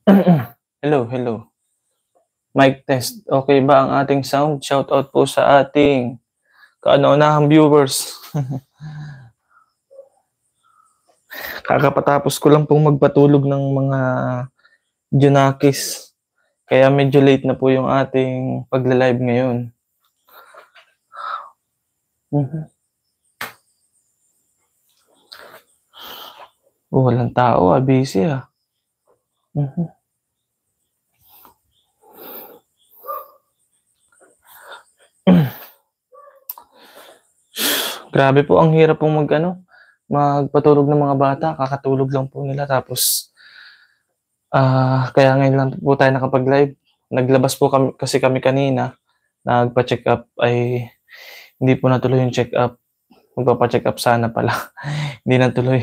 Hello, hello. Mic test. Okay ba ang ating sound? Shout out po sa ating kauna-unahang viewers. Kakapatapos ko lang pong magpatulog ng mga Junakis. Kaya medyo late na po yung ating pagla-live ngayon. Oh, walang tao busy Grabe po, ang hirap pong magpatulog ng mga bata. Kakatulog lang po nila tapos kaya ngayon lang po tayo nakapag-live. Naglabas po kami kanina. Nagpa-check up ay hindi po natuloy yung check up. Magpapa-check up sana pala. Hindi natuloy.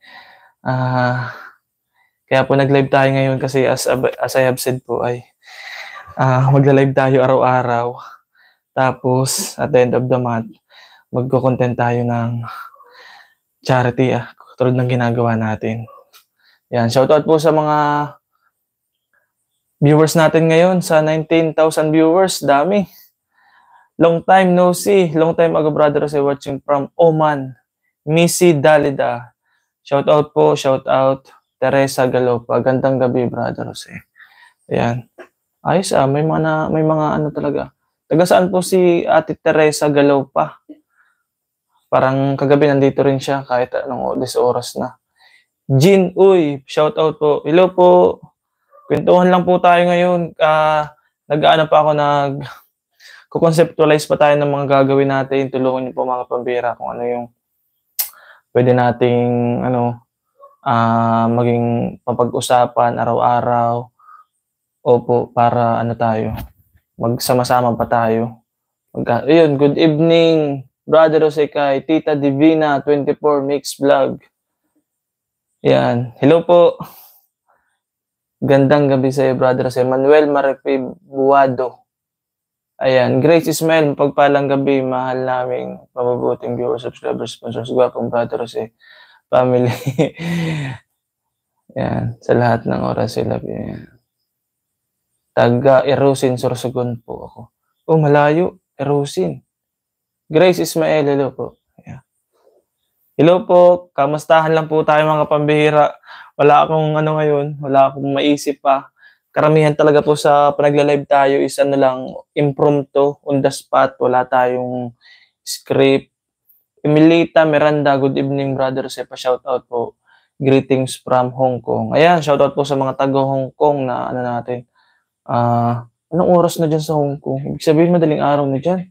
Kaya po nag-live tayo ngayon kasi as I have said po ay magla-live tayo araw-araw. Tapos at the end of the month, magko-content tayo ng charity tulad ng ginagawa natin. Yan, shoutout po sa mga viewers natin ngayon sa 19,000 viewers, dami. Long time no see, long time ago brother Jose watching from Oman. Missy Dalida. Shoutout po, shoutout Teresa Galopa. Gandang gabi brother Jose. Ayan. Ayos may mga ano talaga. Taga saan po si Ate Teresa Galopa? Parang kagabi nandito rin siya kahit anong oras na. Jean, uy, shoutout po. Hello po. Kwentuhan lang po tayo ngayon. Nag-aano pa ako, conceptualize pa tayo ng mga gagawin natin. Tulungan niyo po mga pambira kung ano yung pwede nating maging papag-usapan araw-araw. Opo, para tayo, magsama-sama pa tayo. Ayun, good evening, Brother Jose kay Tita Divina 24 Mix Vlog. Yan, hello po. Gandang gabi sa iyo, Brother Jose. Manuel Marife Buado. Ayan, Grace Ismail, pagpalang gabi, mahal naming mabubuting viewers, subscribers, sponsors, gwapong Brother Jose family. Yan, sa lahat ng oras sila. Taga Erosin, Sorsogon po ako. Oh, malayo, Erosin. Grace Ismail, hello po. Ayan. Hello po, kamustahan lang po tayo mga pambihira. Wala akong ngayon, wala akong maisip pa. Karamihan talaga po sa panagla-live tayo is lang, impromptu, on the spot, wala tayong script. Emilita Miranda, good evening brother Sepa, shoutout po. Greetings from Hong Kong. Ayan, shoutout po sa mga taga Hong Kong na natin. Anong oras na dyan sa Hong Kong? Ibig sabihin madaling araw na dyan.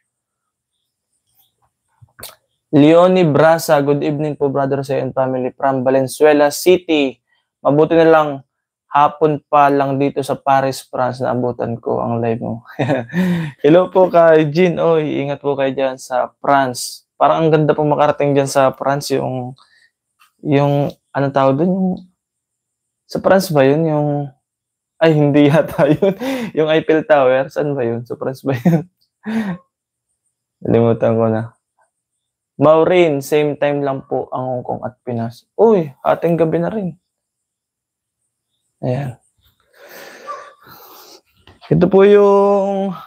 Leonie Brasa, good evening po brother Jose and family from Valenzuela City. Mabuti na lang hapon pa lang dito sa Paris, France na abutan ko ang live mo. Hello po kay Jean. Oy, ingat po kayo dyan sa France. Parang ang ganda po makarating dyan sa France yung anong tawag doon? Sa France ba yun? Ay, hindi yata yun. Yung Eiffel Tower. Saan ba yun? Sa France ba yun? Nalimutan ko na. Maureen, same time lang po ang Hong Kong at Pinas. Uy, ating gabi na rin. Ayan. Ito po yung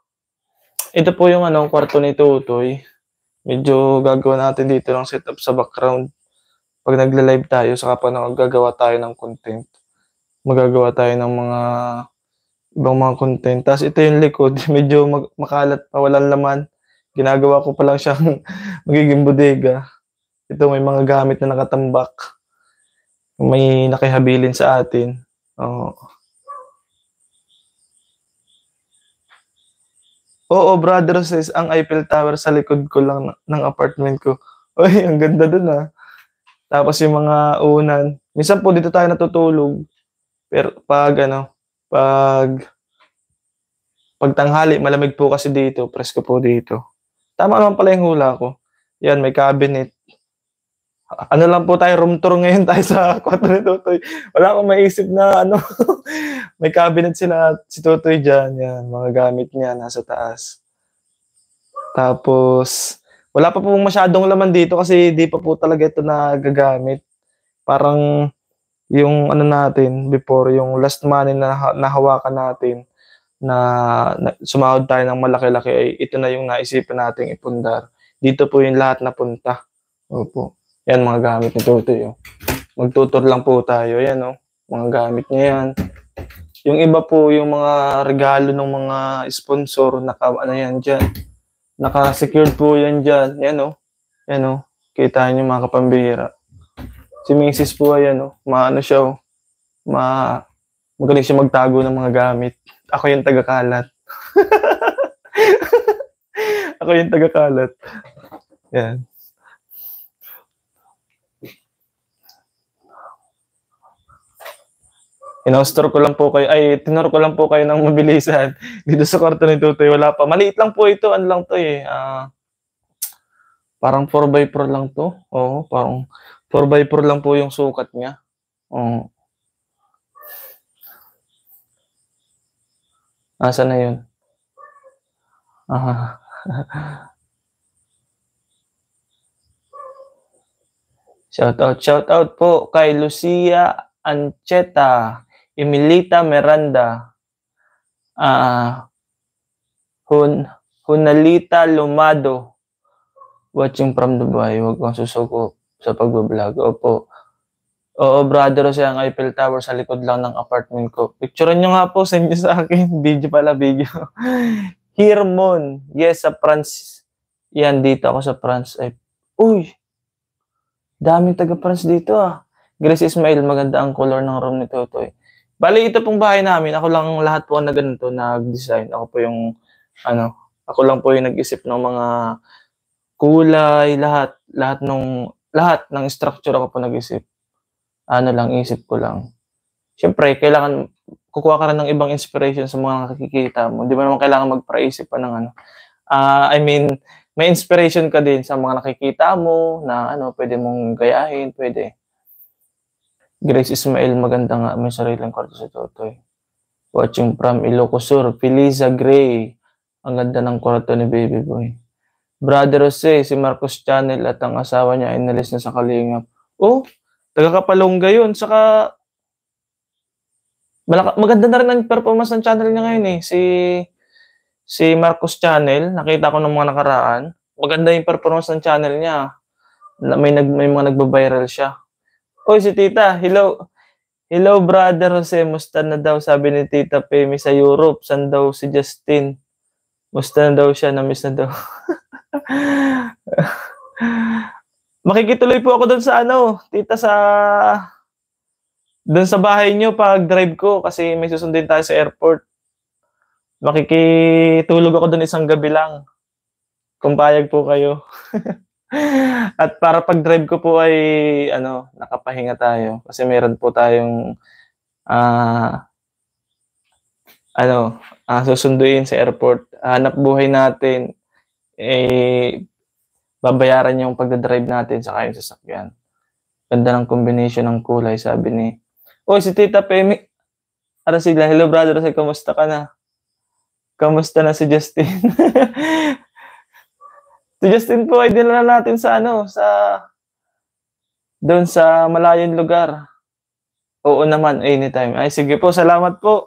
kwarto ni Tutoy. Medyo gagawa natin dito ng setup sa background. Pag nagla-live tayo, saka pa gagawa tayo ng content. Magagawa tayo ng mga ibang mga content. Tapos ito yung likod, medyo makalat pa, walang laman. Ginagawa ko pa lang siyang magiging bodega. Ito may mga gamit na nakatambak. May nakihabilin sa atin. Oo, brother, says ang Eiffel Tower sa likod ko lang ng apartment ko. Uy, ang ganda dun Tapos yung mga unan. Minsan po dito tayo natutulog. Pero pag tanghali, malamig po kasi dito, presko po dito. Tama naman pala yung hula ko. Yan, may cabinet. Ano lang po tayo, room tour ngayon tayo sa kwarto ni Tutoy. Wala akong maisip na may cabinet si Tutoy dyan. Yan, mga gamit niya nasa taas. Tapos, wala pa po masyadong laman dito kasi di pa po talaga ito nagagamit. Parang yung ano natin before, yung last money na nahawakan natin na sumahod tayo ng malaki-laki ay ito na yung naisipan nating ipundar. Dito po yung lahat napunta. Opo. Yan mga gamit ni Tutoy. Oh. Magtutur lang po tayo. Yan oh. Mga gamit niya yan. Yung iba po yung mga regalo ng mga sponsor, ano yan dyan. Naka-secured po yan dyan. Yan oh. Yan oh. Kita niyo mga kapambihira. Si Mrs. po ayan oh. Maano siya oh. Magaling siya magtago ng mga gamit. Ako yung taga-kalat. Ako yung taga-kalat. Yan. Tinor ko lang po kayo ng mabilisan. Dito sa kwarto ni Tutoy, wala pa. Maliit lang po ito. Ano lang to eh. Parang 4x4 lang to. Oo, parang 4x4 lang po yung sukat niya. Oo. Asa na yun? Shout out po kay Lucia Ancheta, Emilita Miranda, Hunalita Lumado, watching from Dubai. Huwag kang susuko sa pagbablog. Opo. Oo, brother, siya ang Eiffel Tower sa likod lang ng apartment ko. Picturean nyo nga po, send nyo sa akin. Video pala, video. Hirmon. Yes, sa France. Yan, dito ako sa France. Ay, uy! Daming taga-France dito ah. Grace Ismail, maganda ang color ng room ni Tutoy. Bali, ito pong bahay namin. Ako lang lahat po na ganito, nag-design. Ako po yung, ako lang po yung nag-isip ng mga kulay, lahat ng structure ako po nag-isip. Isip ko lang. Siyempre, kailangan kukuha ka rin ng ibang inspiration sa mga nakikita mo. Di ba naman kailangan magpaisip pa ng may inspiration ka din sa mga nakikita mo na pwede mong gayahin, pwede. Grace Ismail, maganda nga, may sariling kwarto sa Tutoy. Watching from Ilocos Sur, Feliza Gray. Ang ganda ng kwarto ni Baby Boy. Brother Jose, si Marcos Channel at ang asawa niya ay nalis na sa Kalingap. Oh, taga-Kapalongga yun. Saka, maganda na rin ang performance ng channel niya ngayon eh. Si Marcos Channel, nakita ko ng mga nakaraan. Maganda yung performance ng channel niya. May mga nagba-viral siya. Oy, si Tita, hello. Hello, Brother Jose. Musta na daw, sabi ni Tita Pemi sa Europe. San daw si Justin? Musta na daw siya? Na-miss na daw. Makikituloy po ako doon sa Tita, doon sa bahay niyo pag drive ko kasi may susundin tayo sa airport. Makikitulog ako doon isang gabi lang. Kung payag po kayo. At para pag drive ko po ay nakapahinga tayo kasi meron po tayong susunduin sa airport. Hanap buhay natin babayaran yung pagdadrive natin sa kayong sasakyan. Ganda ng combination ng kulay, sabi ni si Tita Pemi. Sigla, hello brother, kamusta ka na? Kamusta na si Justin? Si Justin po ay dinala natin sa doon sa malayong lugar. Oo naman, anytime. Ay, sige po, salamat po.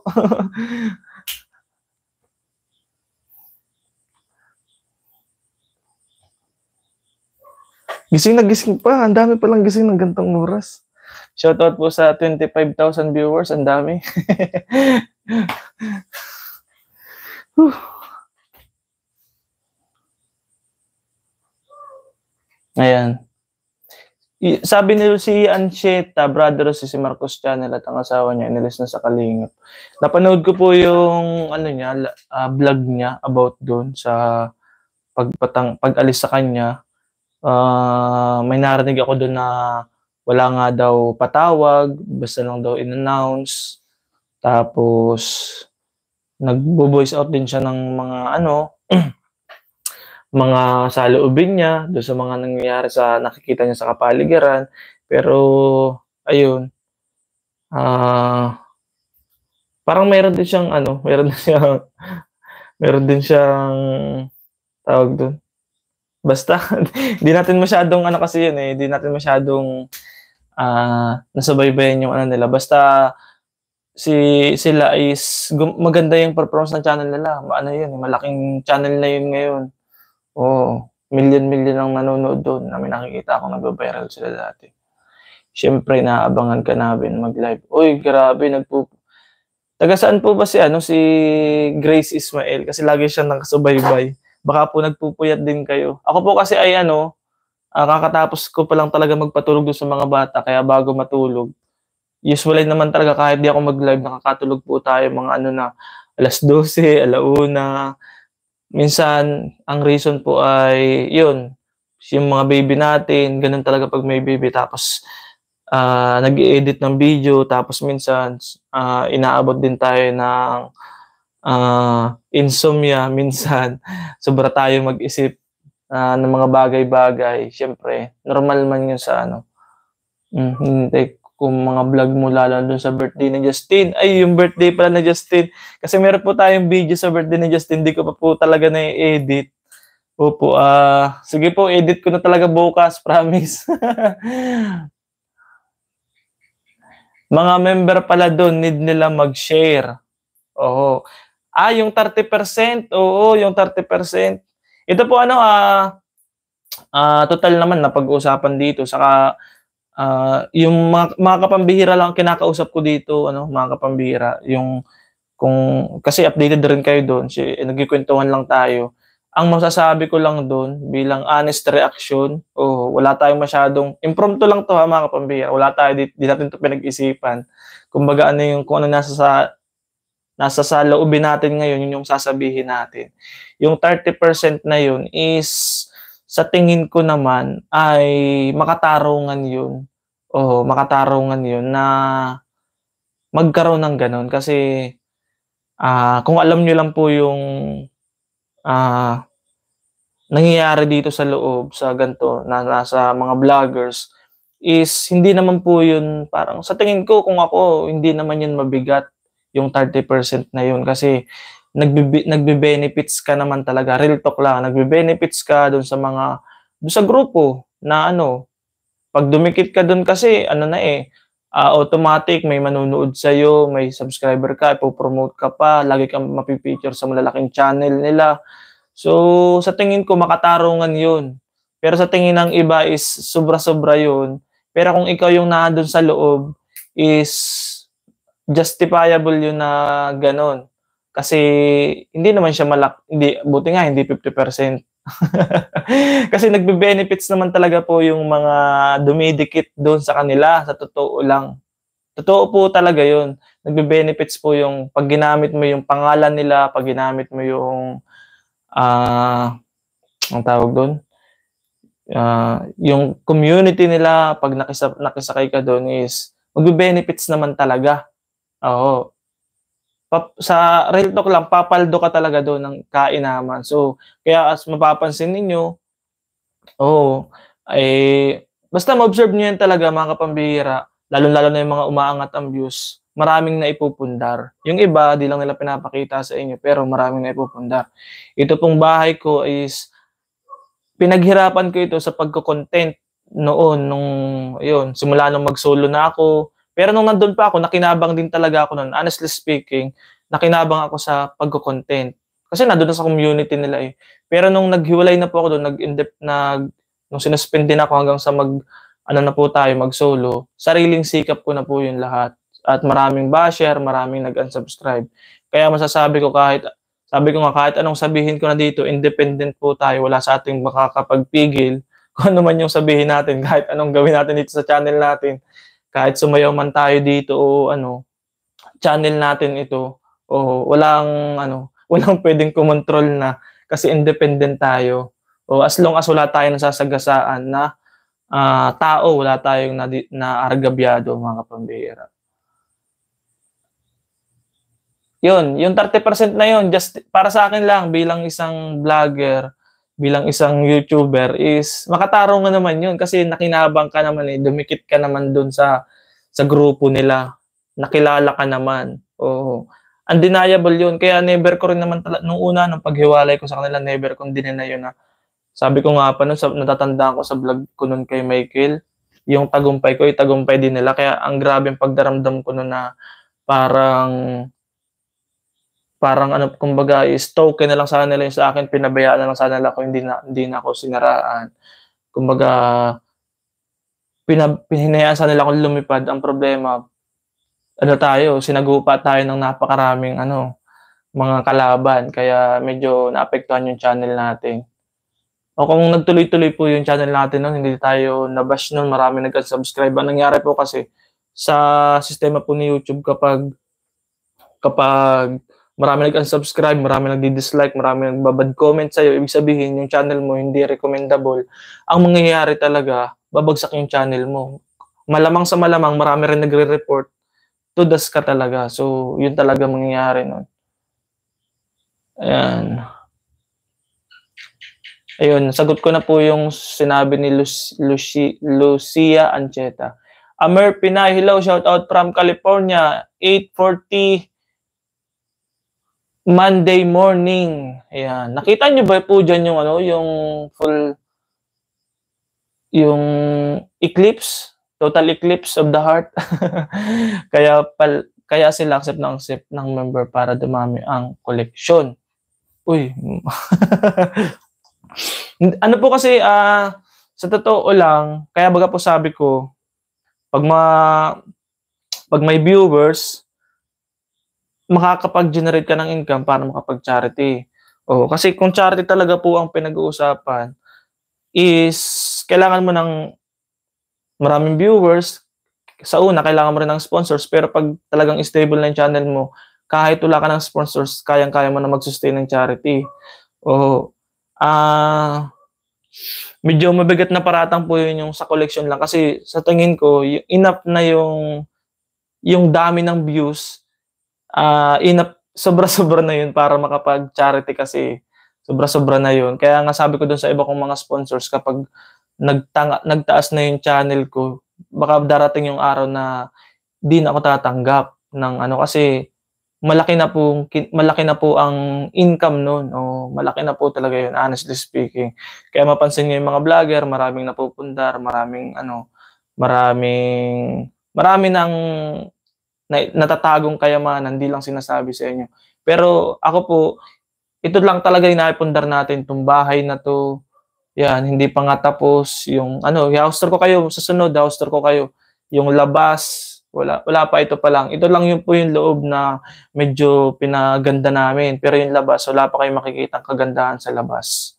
Gising na gising pa. Ang dami palang gising ng gantong oras. Shoutout po sa 25,000 viewers. Ang dami. Ayan. Sabi ni si Ancheta, brother si Marcos Channel at ang asawa niya, inalis na sa Kalingap. Napanood ko po yung vlog niya about doon sa pag-alis sa kanya. May narinig ako doon na wala nga daw patawag, basta lang daw in-announce. Tapos nagbo-voice out din siya ng mga mga saloobin niya doon sa mga nangyayari sa nakikita niya sa kapaligiran. Pero ayun, parang meron din siyang meron din siyang tawag doon. Basta, di natin masyadong kasi yun eh, di natin masyadong nasubaybayan yung ano nila. Basta sila is maganda yung performance ng channel nila. Ano yun, malaking channel na yun ngayon. Oo, million-million ang nanonood doon. Na may nakikita akong nagva-viral sila dati. Siyempre, naabangan ka namin mag-live. Uy, grabe, taga saan po ba si Grace Ismael? Kasi lagi siyang nakasubaybay. Baka po nagpupuyat din kayo. Ako po kasi ay kakatapos ko pa lang talaga magpatulog doon sa mga bata, kaya bago matulog, usually naman talaga kahit di ako mag-live, nakakatulog po tayo mga 12:00, 1:00. Minsan, ang reason po ay yun, yung mga baby natin, ganun talaga pag may baby. Tapos, nag-i-edit ng video, tapos minsan, inaabot din tayo ng insomnia minsan. Sobra tayo mag-isip ng mga bagay-bagay. Siyempre, normal man yun sa hindi kung mga vlog mo lalo dun sa birthday ni Justin. Ay, yung birthday pala ni Justin. Kasi meron po tayong video sa birthday ni Justin, hindi ko pa po talaga na-edit. Opo, sige po, edit ko na talaga bukas, promise. Mga member pala doon, need nila mag-share. Oo. Yung 30%. Oo, yung 30%. Ito po total naman na pag-uusapan dito. Saka yung mga kapambihira lang kinakausap ko dito, mga kapambihira. Kasi updated rin kayo doon. Nagkikwentuhan lang tayo. Ang masasabi ko lang doon bilang honest reaction, wala tayong masyadong impromptu lang to mga kapambihira. Wala tayo, di natin to pinag-isipan. Kumbaga kung ano nasa sa loobin natin ngayon, yun yung sasabihin natin. Yung 30% na yun is, sa tingin ko naman, ay makatarungan yun. Makatarungan yun na magkaroon ng ganun. Kasi, kung alam nyo lang po yung nangyayari dito sa loob, sa ganito, na nasa mga vloggers, is hindi naman po yun, parang sa tingin ko, kung ako, hindi naman yun mabigat yung 30% na yun kasi nagbe-benefits ka naman talaga, real talk lang, nagbe-benefits ka doon sa grupo na pag dumikit ka doon kasi automatic may manonood sa'yo, may subscriber ka, ipopromote ka pa, lagi kang mapipicture sa malalaking channel nila. So, sa tingin ko makatarungan yun. Pero sa tingin ng iba is sobra-sobra yun. Pero kung ikaw yung nandun sa loob is justifiable yun na ganon. Kasi hindi naman siya buti nga hindi 50%. Kasi nagbe-benefits naman talaga po yung mga dumidikit doon sa kanila, sa totoo lang. Totoo po talaga yun. Nagbe-benefits po yung pag ginamit mo yung pangalan nila, pag ginamit mo yung ang tawag doon, yung community nila, pag nakisakay ka doon is magbe-benefits naman talaga. Oo. Sa real talk lang, papaldo ka talaga doon ng kainaman. So, kaya as mapapansin ninyo, basta ma-observe nyo yan talaga mga kapambihira, lalo-lalo na yung mga umaangat ang views, maraming naipupundar. Yung iba, di lang nila pinapakita sa inyo, pero maraming naipupundar. Ito pong bahay ko is, pinaghirapan ko ito sa pagko-content noon, simula nung mag-solo na ako. Pero nung nandun pa ako, nakinabang din talaga ako noon. Honestly speaking, nakinabang ako sa pagko-content. Kasi nandun na sa community nila eh. Pero nung naghiwalay na po ako doon, nung sinuspend din ako hanggang sa mag-solo, sariling sikap ko na po yun lahat. At maraming basher, maraming nag-unsubscribe. Kaya masasabi ko sabi ko nga, kahit anong sabihin ko na dito, independent po tayo, wala sa ating makakapagpigil. Kung ano man yung sabihin natin, kahit anong gawin natin dito sa channel natin, kahit sumayaw man tayo dito channel natin ito, walang pwedeng kumontrol na kasi independent tayo. As long as wala tayong nasasagasaan na tao, wala tayong naargabyado mga kapambihira. Yun, yung 30% na yun, just para sa akin lang bilang isang vlogger, bilang isang YouTuber is makatarungan naman yun kasi nakinabang ka naman dumikit ka naman dun sa grupo nila. Nakilala ka naman. Undeniable yun. Kaya never ko rin naman nung paghiwalay ko sa kanila, never kong dinena yun na. Sabi ko nga pa natatandaan ko sa vlog ko nun kay Michael, yung tagumpay ko, yung tagumpay din nila. Kaya ang grabeng pagdaramdam ko nun na parang ano, kumbaga is token na lang sana nila yung sa akin, pinabayaan na lang sana nila ako, hindi na ako sinaraan. Kumbaga, hinayaan sana nila akong lumipad. Ang problema, ano tayo, sinagupa tayo ng napakaraming mga kalaban, kaya medyo naapektuhan yung channel natin. O kung nagtuloy-tuloy po yung channel natin nun, hindi tayo nabash nun, marami nag-subscribe. Ang nangyari po kasi sa sistema po ni YouTube, kapag marami nag-unsubscribe, marami nagdi-dislike, marami nagbabad comment sa'yo, ibig sabihin yung channel mo hindi recommendable. Ang mangyayari talaga, babagsak yung channel mo. Malamang sa malamang, marami rin nagre-report, tudas ka talaga. So, yun talaga mangyayari nun. Ayan. Ayun, sagot ko na po yung sinabi ni Lucia Ancheta. Amer Pinay, hello, shout out from California, 8:40 Monday morning. Ayan. Nakita niyo ba po dyan yung yung full, yung eclipse, total eclipse of the heart? Kaya sila accept ng member para dumami ang koleksyon. Uy. Ano po kasi, sa totoo lang, kaya baga po sabi ko, pag may viewers, makakapag-generate ka ng income para makapag-charity. Kasi kung charity talaga po ang pinag-uusapan, is kailangan mo ng maraming viewers. Sa una, kailangan mo rin ng sponsors, pero pag talagang stable na yung channel mo, kahit wala ka ng sponsors, kayang-kaya mo na mag-sustain ng charity. Medyo mabigat na paratang po yun yung sa collection lang, kasi sa tingin ko, enough na yung dami ng views, enough, sobra-sobra na yun para makapag-charity, kasi sobra-sobra na yun. Kaya nga sabi ko dun sa iba kong mga sponsors, kapag nagtaas na yung channel ko, baka darating yung araw na di na ako tatanggap ng kasi malaki na po ang income noon, malaki na po talaga yun, honestly speaking. Kaya mapansin niyo yung mga vlogger, maraming napupundar, marami nang natatagong kayamanan, hindi lang sinasabi sa inyo. Pero ako po, ito lang talaga yung naipundar natin, itong bahay na to. Yan, hindi pa nga tapos yung i-house tour ko kayo, susunod, house tour ko kayo. Yung labas, wala pa, ito pa lang. Ito lang yung po yung loob na medyo pinaganda namin. Pero yung labas, wala pa kayong makikita ang kagandahan sa labas.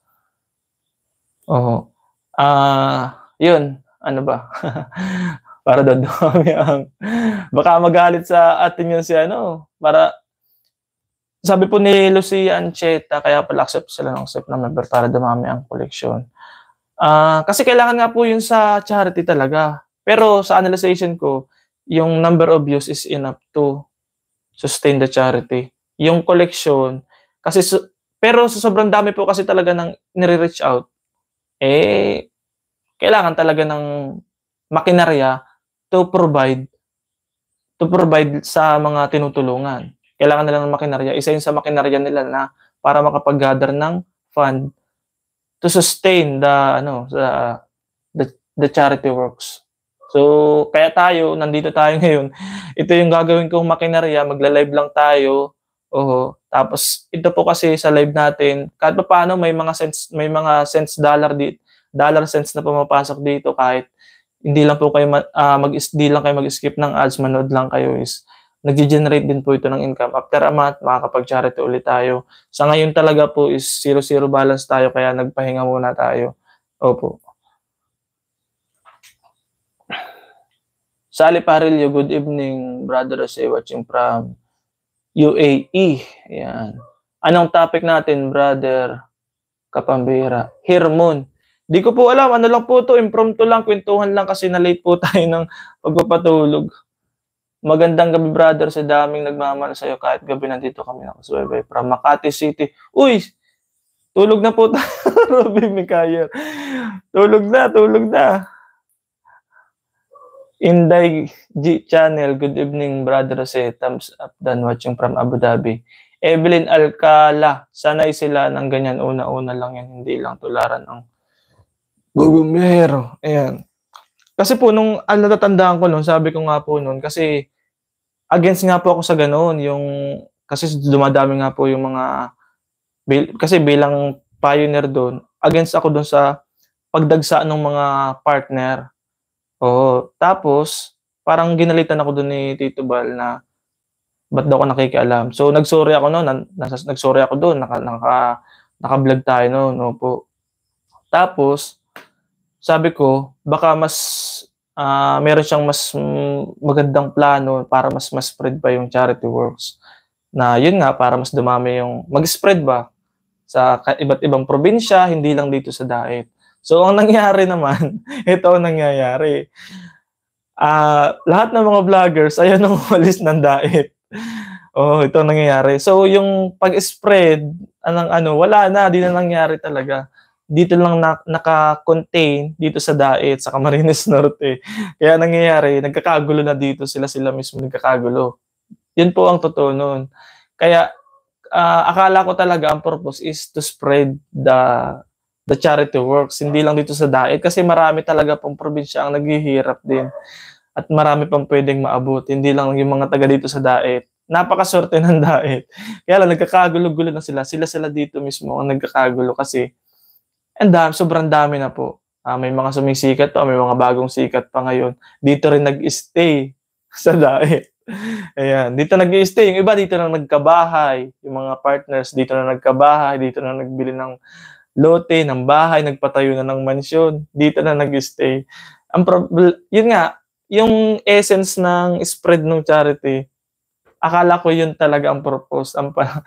Yun, ano ba? Para dadami baka magalit sa atin yun para sabi po ni Lucia Ancheta, kaya pala accept sila ng member para dumami ang koleksyon. Kasi kailangan nga po yun sa charity talaga. Pero sa analyzation ko, yung number of views is enough to sustain the charity. Yung collection, kasi pero sa sobrang dami po kasi talaga ng nire-reach out, kailangan talaga ng makinarya to provide sa mga tinutulungan. Kailangan nila ng makinarya. Isa yun sa makinarya nila na para makapag-gather ng fund to sustain the charity works. So, kaya nandito tayo ngayon. Ito yung gagawin kong makinarya, magla-live lang tayo. Tapos ito po kasi sa live natin, kahit paano may mga cents dollar cents na pumapasok dito, kahit hindi lang po kayo mag-skip ng ads, manood lang kayo, is nag-generate din po ito ng income. After a month, makakapag-charity ulit tayo. Sa ngayon talaga po is 0-0 balance tayo, kaya nagpahinga muna tayo. Opo. Sally Parillo, good evening, brother Jose, watching from UAE. Ayan. Anong topic natin, brother Kapambira? Hirmon. Di ko po alam, ano lang po to, impromptu lang, kwentuhan lang kasi na-late po tayo ng pagpapatulog. Magandang gabi, brother, sa daming nagmamahal sa'yo, kahit gabi nandito kami nakasubaybay from Makati City. Uy! Tulog na po tayo, Robby Mikayer. Tulog na. Inday G Channel, good evening, brother Jose, thumbs up, done watching from Abu Dhabi. Evelyn Alcala, sanay sila ng ganyan, una-una lang yan, hindi lang tularan ang gugumero. Ayan. Kasi po nung ang natatandaan ko nun, sabi ko nga po nun kasi against nga po ako sa gano'n, yung kasi dumadami nga po yung mga kasi bilang pioneer dun, against ako dun sa pagdagsa nung mga partner. Oo, tapos parang ginalitan ako dun ni Tito Bal na ba't daw ako nakikialam. So nag-sorry ako nun, nag-sorry ako dun, naka-vlog tayo nun, opo. Tapos sabi ko baka mas, meron siyang mas magandang plano para mas spread pa yung charity works. Na yun nga, para mas dumami yung mag-spread ba sa iba't ibang probinsya, hindi lang dito sa Daet. So ang nangyari naman, ito ang nangyayari, lahat ng mga vloggers ayaw nang umalis ng Daet. Oo, ito ang nangyayari. So yung pag-spread ng ano, wala na, 'di na nangyari talaga. Dito lang naka-contain dito sa Daet, sa Camarines Norte. Kaya nangyayari, nagkakagulo na dito, sila mismo nagkakagulo. Yun po ang totoo nun. Kaya akala ko talaga ang purpose is to spread the charity works, hindi lang dito sa Daet kasi marami talaga pong probinsya ang naghihirap din at marami pang pwedeng maabot, hindi lang yung mga taga dito sa Daet. Napakaswerte ng Daet. Kaya lang nagkakagulo-gulo na sila dito mismo ang nagkakagulo kasi sobrang dami na po. May mga sumisikat pa, may mga bagong sikat pa ngayon. Dito rin nag-stay sa Daet. Ayan, dito nag-i-stay. Yung iba dito na nagkabahay, yung mga partners dito na nagkabahay, dito na nagbili ng lote, ng bahay, nagpatayo na ng mansyon, dito na nag-i-stay. Yun nga, yung essence ng spread ng charity, akala ko yun talaga ang purpose.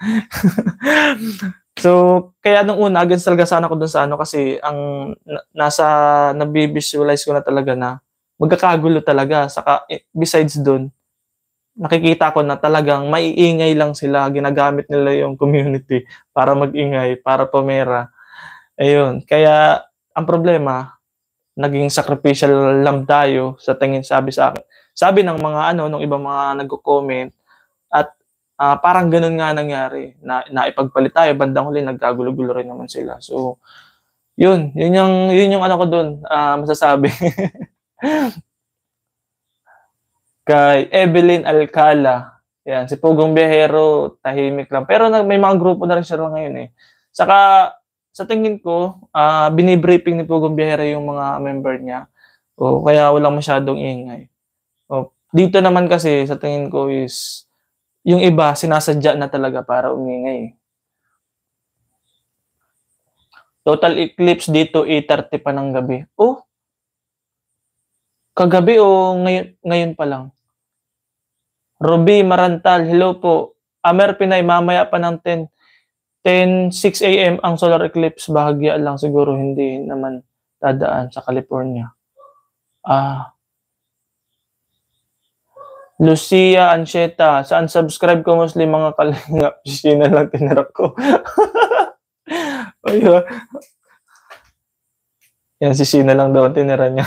So, kaya nung una, against talaga sana ako dun sa ano kasi ang nabi-visualize ko na talaga na magkakagulo talaga. Saka, besides dun, nakikita ko na talagang maiingay lang sila, ginagamit nila yung community para mag-ingay, para pumera. Ayun, kaya ang problema, naging sacrificial lamb tayo sa tingin sa akin. Sabi ng mga ano, nung ibang mga nagko-comment at parang gano'n nga nangyari na naipagpalit tayo, bandang huli nagkagulo-gulo rin naman sila. So, yun yung ano ko dun, masasabi. Kay Evelyn Alcala. Yan, si Pugong Biyahero, tahimik lang. Pero may mga grupo na rin siya ngayon eh. Saka, sa tingin ko, binibriefing ni Pugong Biyahero yung mga member niya. O, kaya walang masyadong ingay. O, dito naman kasi, sa tingin ko is, yung iba, sinasadya na talaga para umingay. Total eclipse dito, 8:30 pa ng gabi. Oh, kagabi o ngayon pa lang? Ruby Marantal, hello po. Amer Pinay, mamaya pa ng 10:06 AM ang solar eclipse. Bahagya lang siguro, hindi naman dadaan sa California. Lucia Ancheta, sa unsubscribe ko mostly mga kalingap. Sina lang tinirak ko. Ayun. Yan, si Sina lang daw ang tinira niya.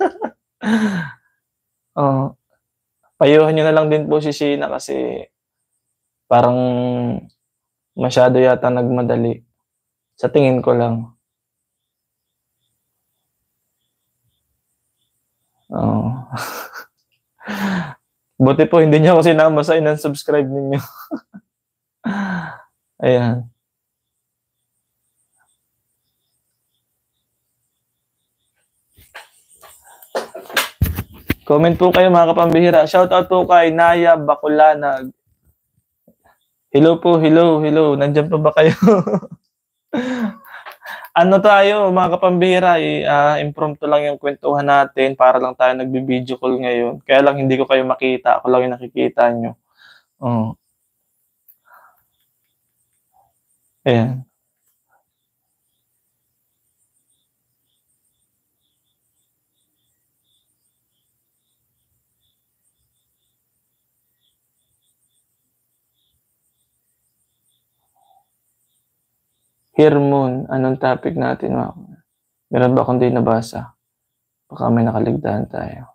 Payuhan nyo na lang din po si Sina kasi parang masyado yata nagmadali. Sa tingin ko lang. Buti po hindi niya ako sinama sa in-unsubscribe ninyo. Ayan. Comment po kayo mga kapambihira. Shoutout po kay Naya Bakulanag. Hello po, hello. Nandiyan pa ba kayo? Ano tayo mga kapambihira, impromptu lang yung kwentuhan natin para lang tayo nagbi-video call ngayon. Kaya lang hindi ko kayo makita, ako lang yung nakikita nyo. Ayan. Hirmon, anong topic natin? Meron ba akong di nabasa? Baka may nakaligtaan tayo.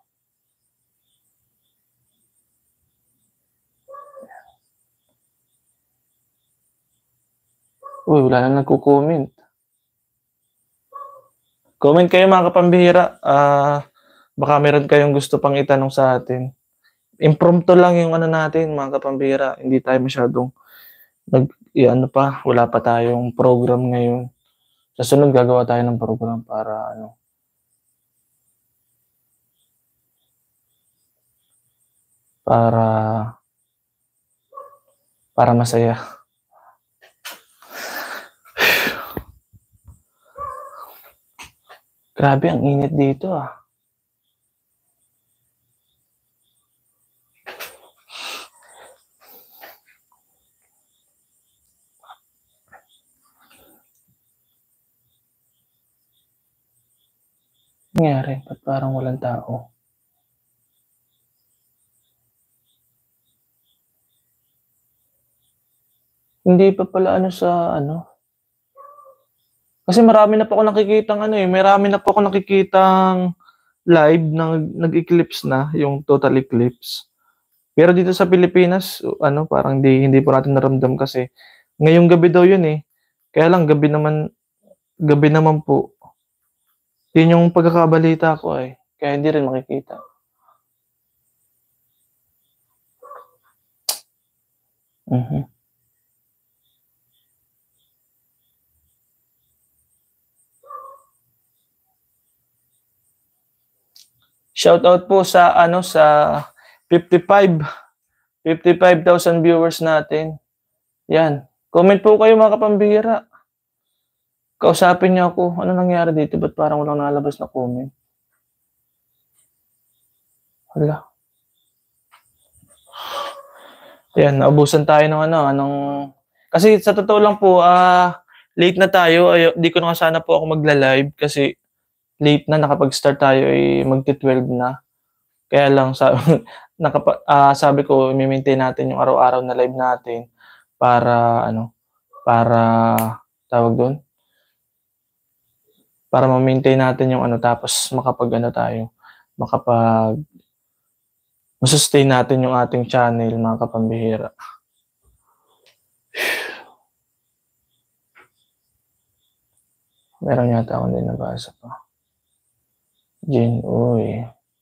Uy, wala na nagko-comment. Comment kayo mga kapambihira. Baka meron kayong gusto pang itanong sa atin. Impromptu lang yung ano natin, mga kapambihira. Hindi tayo masyadong ano pa, wala pa tayong program ngayon. Sa sunod gagawa tayo ng program para ano, para masaya. Grabe ang init dito ah. Nangyari, ba't parang walang tao? Hindi pa pala ano sa ano. Kasi marami na po ako nakikitang ano eh, marami na po ako nakikitang live na nag-eclipse na, yung total eclipse. Pero dito sa Pilipinas, ano, parang hindi po natin naramdam kasi ngayong gabi daw yun eh. Kaya lang gabi naman po. Yun yung pagkakabalita ko eh. Kaya hindi rin makikita. Mhm. Shoutout po sa ano sa 55,000 viewers natin. Yan. Comment po kayo mga kapambihira. Kausapin niyo ako. Ano nangyari dito? Ba't parang walang nalabas na comment? Hala. Ayan, naubusan tayo ng kasi sa totoo lang po, late na tayo. Di ko na nga sana po ako magla-live kasi late na, nakapag-start tayo ay magti-12 na. Kaya lang sabi ko i-maintain natin yung araw-araw na live natin para para tawag doon, para ma-maintain natin yung tapos ma-sustain natin yung ating channel mga kapambihira. Meron yata akong din nabasa pa. Jin Uy.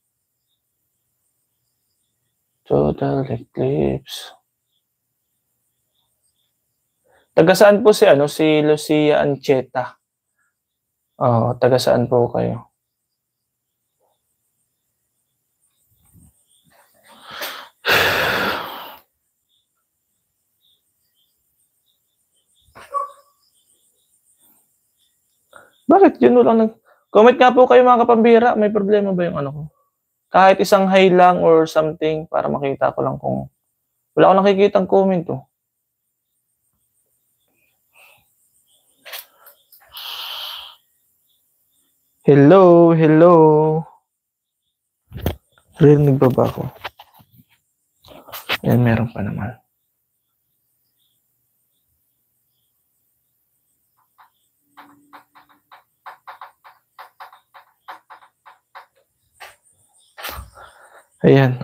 Total eclipse. Taga saan po si Lucia Ancheta? Oo, taga saan po kayo? Bakit yun lang comment nga po kayo mga kapambira, may problema ba yung ko? Kahit isang hi lang or something para makita ko lang kung wala akong nakikitang comment oh. Hello. Rinig ba ako? Yan, meron pa naman. Ayan.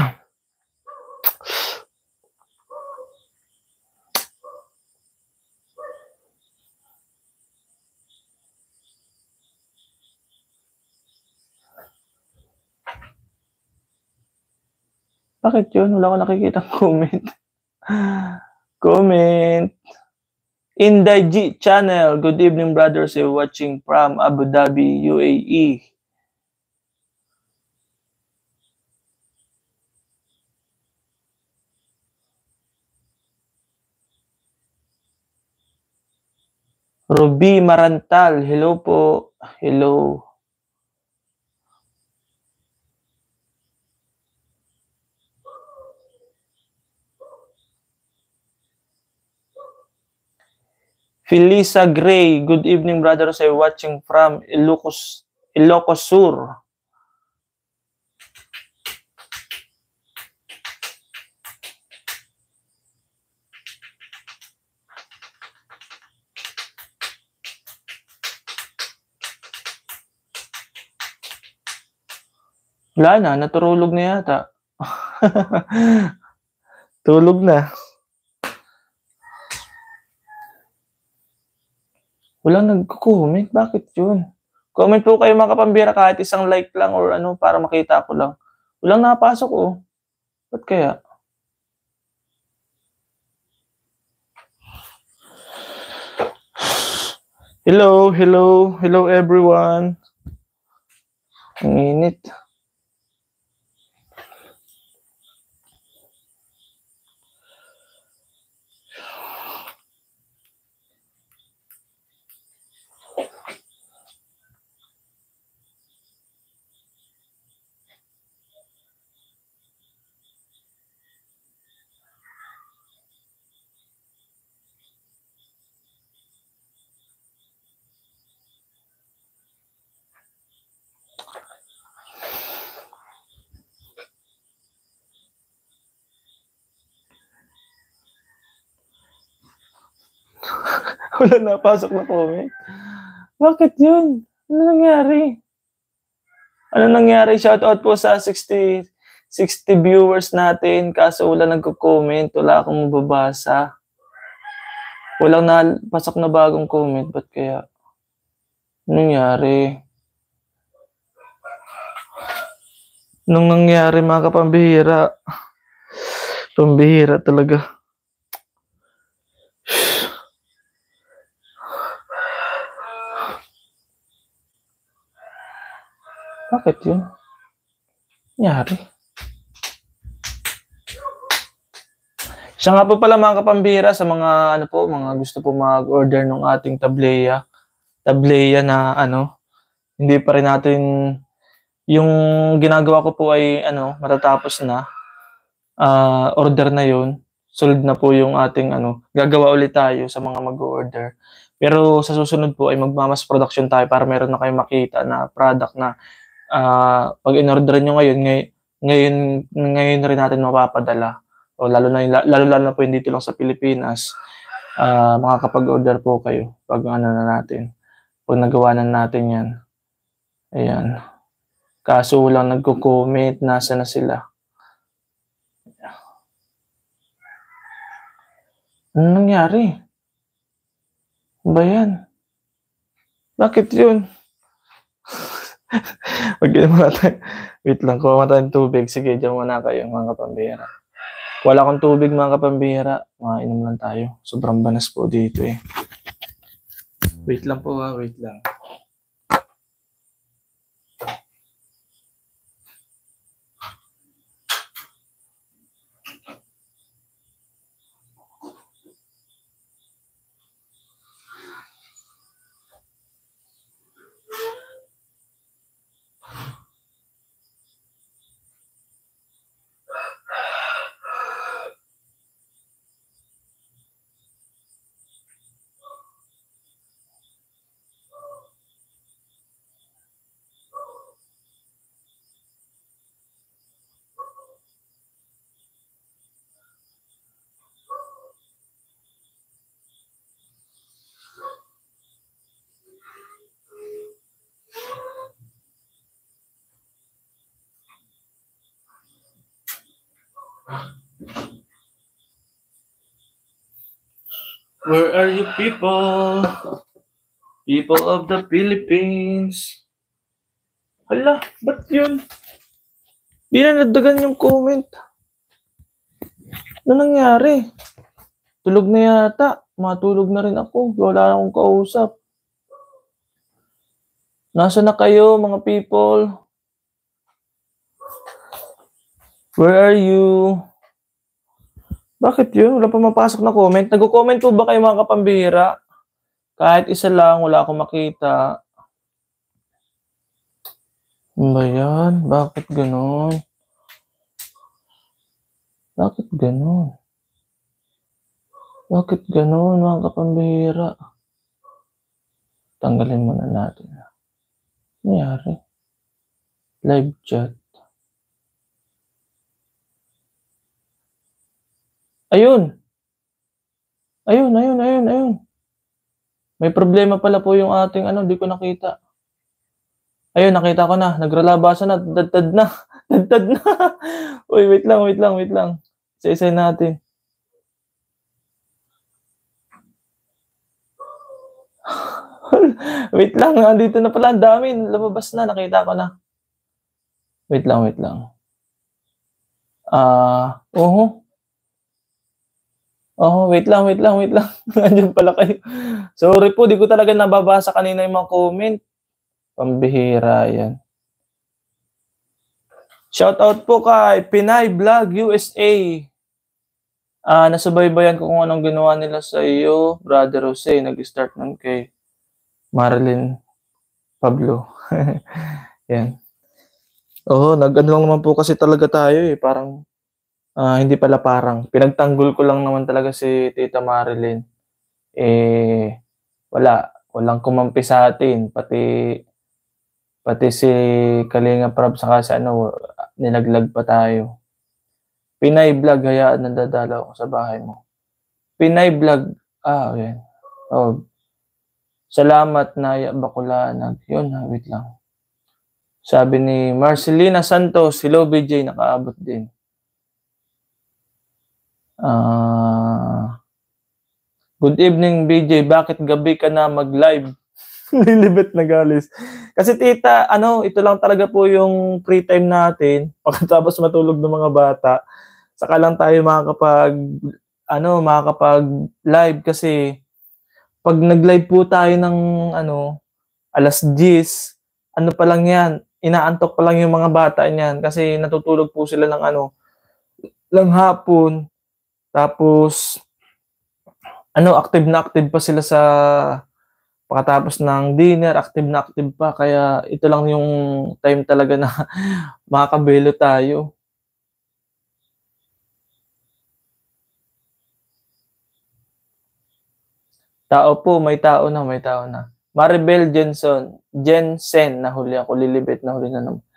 Bakit yun? Wala akong nakikitang comment. Comment. Inday G channel. Good evening, brothers. You're watching from Abu Dhabi, UAE. Ruby Marantal. Hello po. Hello. Felisa Gray. Good evening, brothers. I'm watching from Ilocos Sur. Wala na, naturulog na yata. Tulog na. Walang nagko-comment. Bakit yun? Comment po kayo mga kapambira kahit isang like lang or ano para makita ko lang. Walang nakapasok, oh. Ba't kaya? Hello, hello, hello everyone. Ang init. Wala napasok na comment. Bakit yun? Ano nangyari? Ano nangyari? Shoutout po sa 60 viewers natin. Kaso wala nagko-comment. Wala akong mababasa. Walang napasok na bagong comment. Ba't kaya? Ano nangyari? Anong nangyari mga kapambihira? Pambihira talaga. Bakit yun? Nangyari? Siya nga po pala mga kapambihira sa mga ano po, mga gusto po mag-order ng ating tableya. Tableya na ano, hindi pa rin natin yung ginagawa ko po ay ano, matatapos na. Order na yun. Sold na po yung ating ano, gagawa ulit tayo sa mga mag-order. Pero sa susunod po ay magmamas production tayo para meron na kayong makita na product na pag in-order nyo ngayon rin natin mapapadala. O lalo na po hindi dito lang sa Pilipinas. Makakapag-order po kayo pag ano na natin. Pag nagawa na natin yan. Ayan. Kaso lang nagko-comment, nasa na sila. Ano nangyari? Ba yan? Bakit yun? Wait lang, kuha tayong tubig. Sige, dyan muna kayo mga kapambihira. Wala akong tubig mga kapambihira. Inom lang tayo. Sobrang banas po dito eh. Wait lang po wait lang. Where are you people? People of the Philippines. Hala, ba't yun? Di na nagdagan yung comment. Ano nangyari? Tulog na yata. Matulog na rin ako. Wala na akong kausap. Nasa na kayo mga people? Where are you? Bakit yun? Wala pa mapasok na comment. Nag-comment po ba kayo mga kapambihira? Kahit isa lang, wala akong makita. Ano ba yan? Bakit ganun? Bakit ganun? Bakit ganun mga kapambihira? Tanggalin muna natin. Nangyari? Live chat. Ayun. Ayun. May problema pala po yung ating ano, di ko nakita. Ayun, nakita ko na. Nagralabasan na. Dadtad na. Dadtad na. Uy, wait lang. Isa-isa natin. Wait lang, andito na pala, ang dami. Lumabas na, nakita ko na. Wait lang, wait lang. Wait lang, wait lang, wait lang. Nandiyan pala kayo. Sorry po, di ko talaga nababasa kanina yung mga comment. Pambihira yan. Shoutout po kay Pinay Vlog USA. Nasubaybayan ko kung anong ginawa nila sa iyo, Brother Jose. Nag-start nun kay Marilyn Pablo. Yan. Nag-ano lang naman po kasi talaga tayo eh. Parang, hindi pala parang. Pinagtanggol ko lang naman talaga si Tita Marilyn. Walang kumampi sa atin. Pati si Kalinga Prab saka si nilaglag pa tayo. Pinay Vlog, hayaan nadadalaw ako sa bahay mo. Pinay Vlog, yan. Salamat Naya Bakulanag. Yun, wait lang. Sabi ni Marcelina Santos, hello BJ, nakaabot din. Good evening BJ, bakit gabi ka na mag-live? Lilibet na galis. Kasi tita, ito lang talaga po yung free time natin. Pagkatapos matulog ng mga bata, saka lang tayo makakapag-live kasi pag nag-live po tayo ng alas 10, pa lang yan, inaantok pa lang yung mga bata niyan kasi natutulog po sila ng hapon. Tapos active na active pa sila sa pagkatapos ng dinner, active na active pa, kaya ito lang yung time talaga na makakabelo tayo. Tao po, may tao na. Maribel Jensen, nahuli ako, Lilibet, nahuli na naman.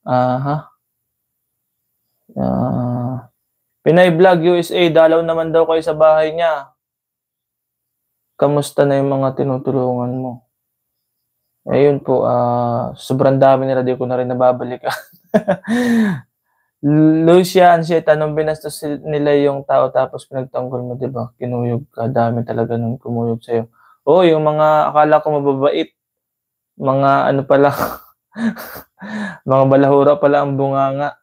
Pinay Vlog USA, dalaw naman daw kayo sa bahay niya. Kamusta na yung mga tinutulungan mo? Ayun po, sobrang dami nila, di ko na rin nababalikan. Lucia Ansieta, anong binastos nila yung tao tapos pinagtanggol mo, di ba? Kinuyog ka, dami talaga nung kumuyog sa'yo. Yung mga akala ko mababait, mga pala, mga balahura pala ang bunganga.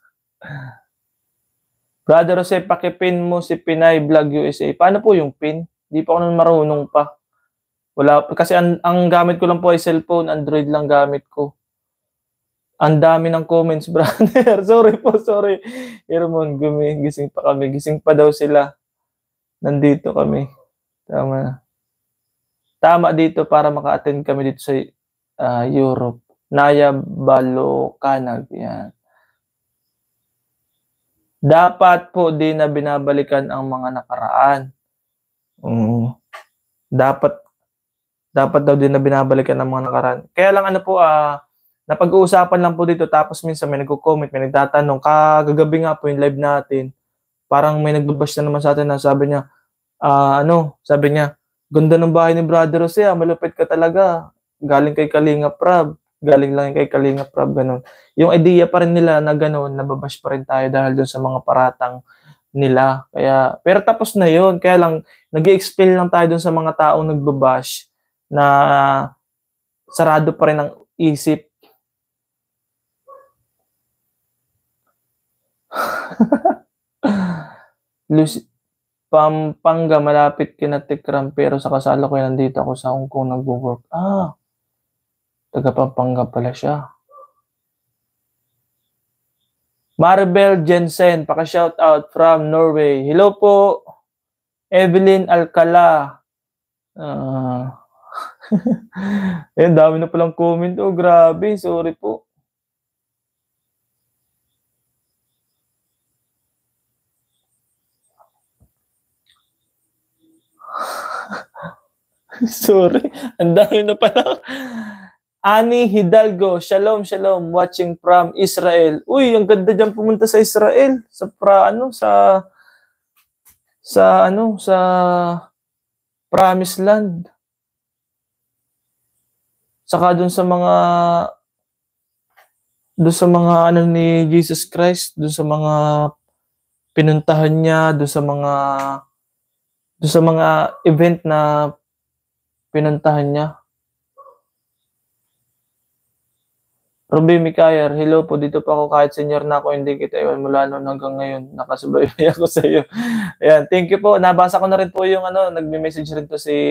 Brother Jose, pakipin mo si Pinay Vlog USA. Paano po yung pin? Di pa ako nang marunong pa. Wala, kasi ang gamit ko lang po ay cellphone, Android lang gamit ko. Ang dami ng comments, brother. Sorry. Irmon, gising pa kami. Gising pa daw sila. Nandito kami. Tama dito para maka-attend kami dito sa Europe. Naya Balocanag. Yan. Dapat po din na binabalikan ang mga nakaraan. Dapat daw din na binabalikan ang mga nakaraan. Kaya lang napag-uusapan lang po dito, tapos minsan may nagko-comment, may nagtatanong. Kagagabi nga po yung live natin, parang may nagbabash na naman sa atin na sabi niya, ganda ng bahay ni Brother Jose, malupit ka talaga. Galing lang kay Kalinga Prab, ganun. Yung idea pa rin nila na ganun, nababash pa rin tayo dahil doon sa mga paratang nila. Pero tapos na yun, kaya lang, nag-i-explain lang tayo doon sa mga taong nagbabash na sarado pa rin ang isip. Pampanga, malapit kina Tikram, pero sa kasala ko nandito ako sa Hong Kong nagwo-work. Taga Pampanga pala siya. Maribel Jensen, paka-shout out from Norway. Hello po, Evelyn Alcala. Dami na palang comment. Grabe, sorry po. Sorry, ang dami na pala. Ani Hidalgo, shalom, watching from Israel. Uy, ang ganda dyan pumunta sa Israel. Sa Promised Land. Saka dun sa mga ni Jesus Christ, dun sa mga pinuntahan niya, dun sa mga event na pinuntahan niya. Ruby Mikayer, hello po, dito po ako kahit senior na ako, hindi kita iwan mula noon hanggang ngayon, nakasubaybay ako sa iyo. Ayan, thank you po. Nabasa ko na rin po yung ano, nagme-message rin to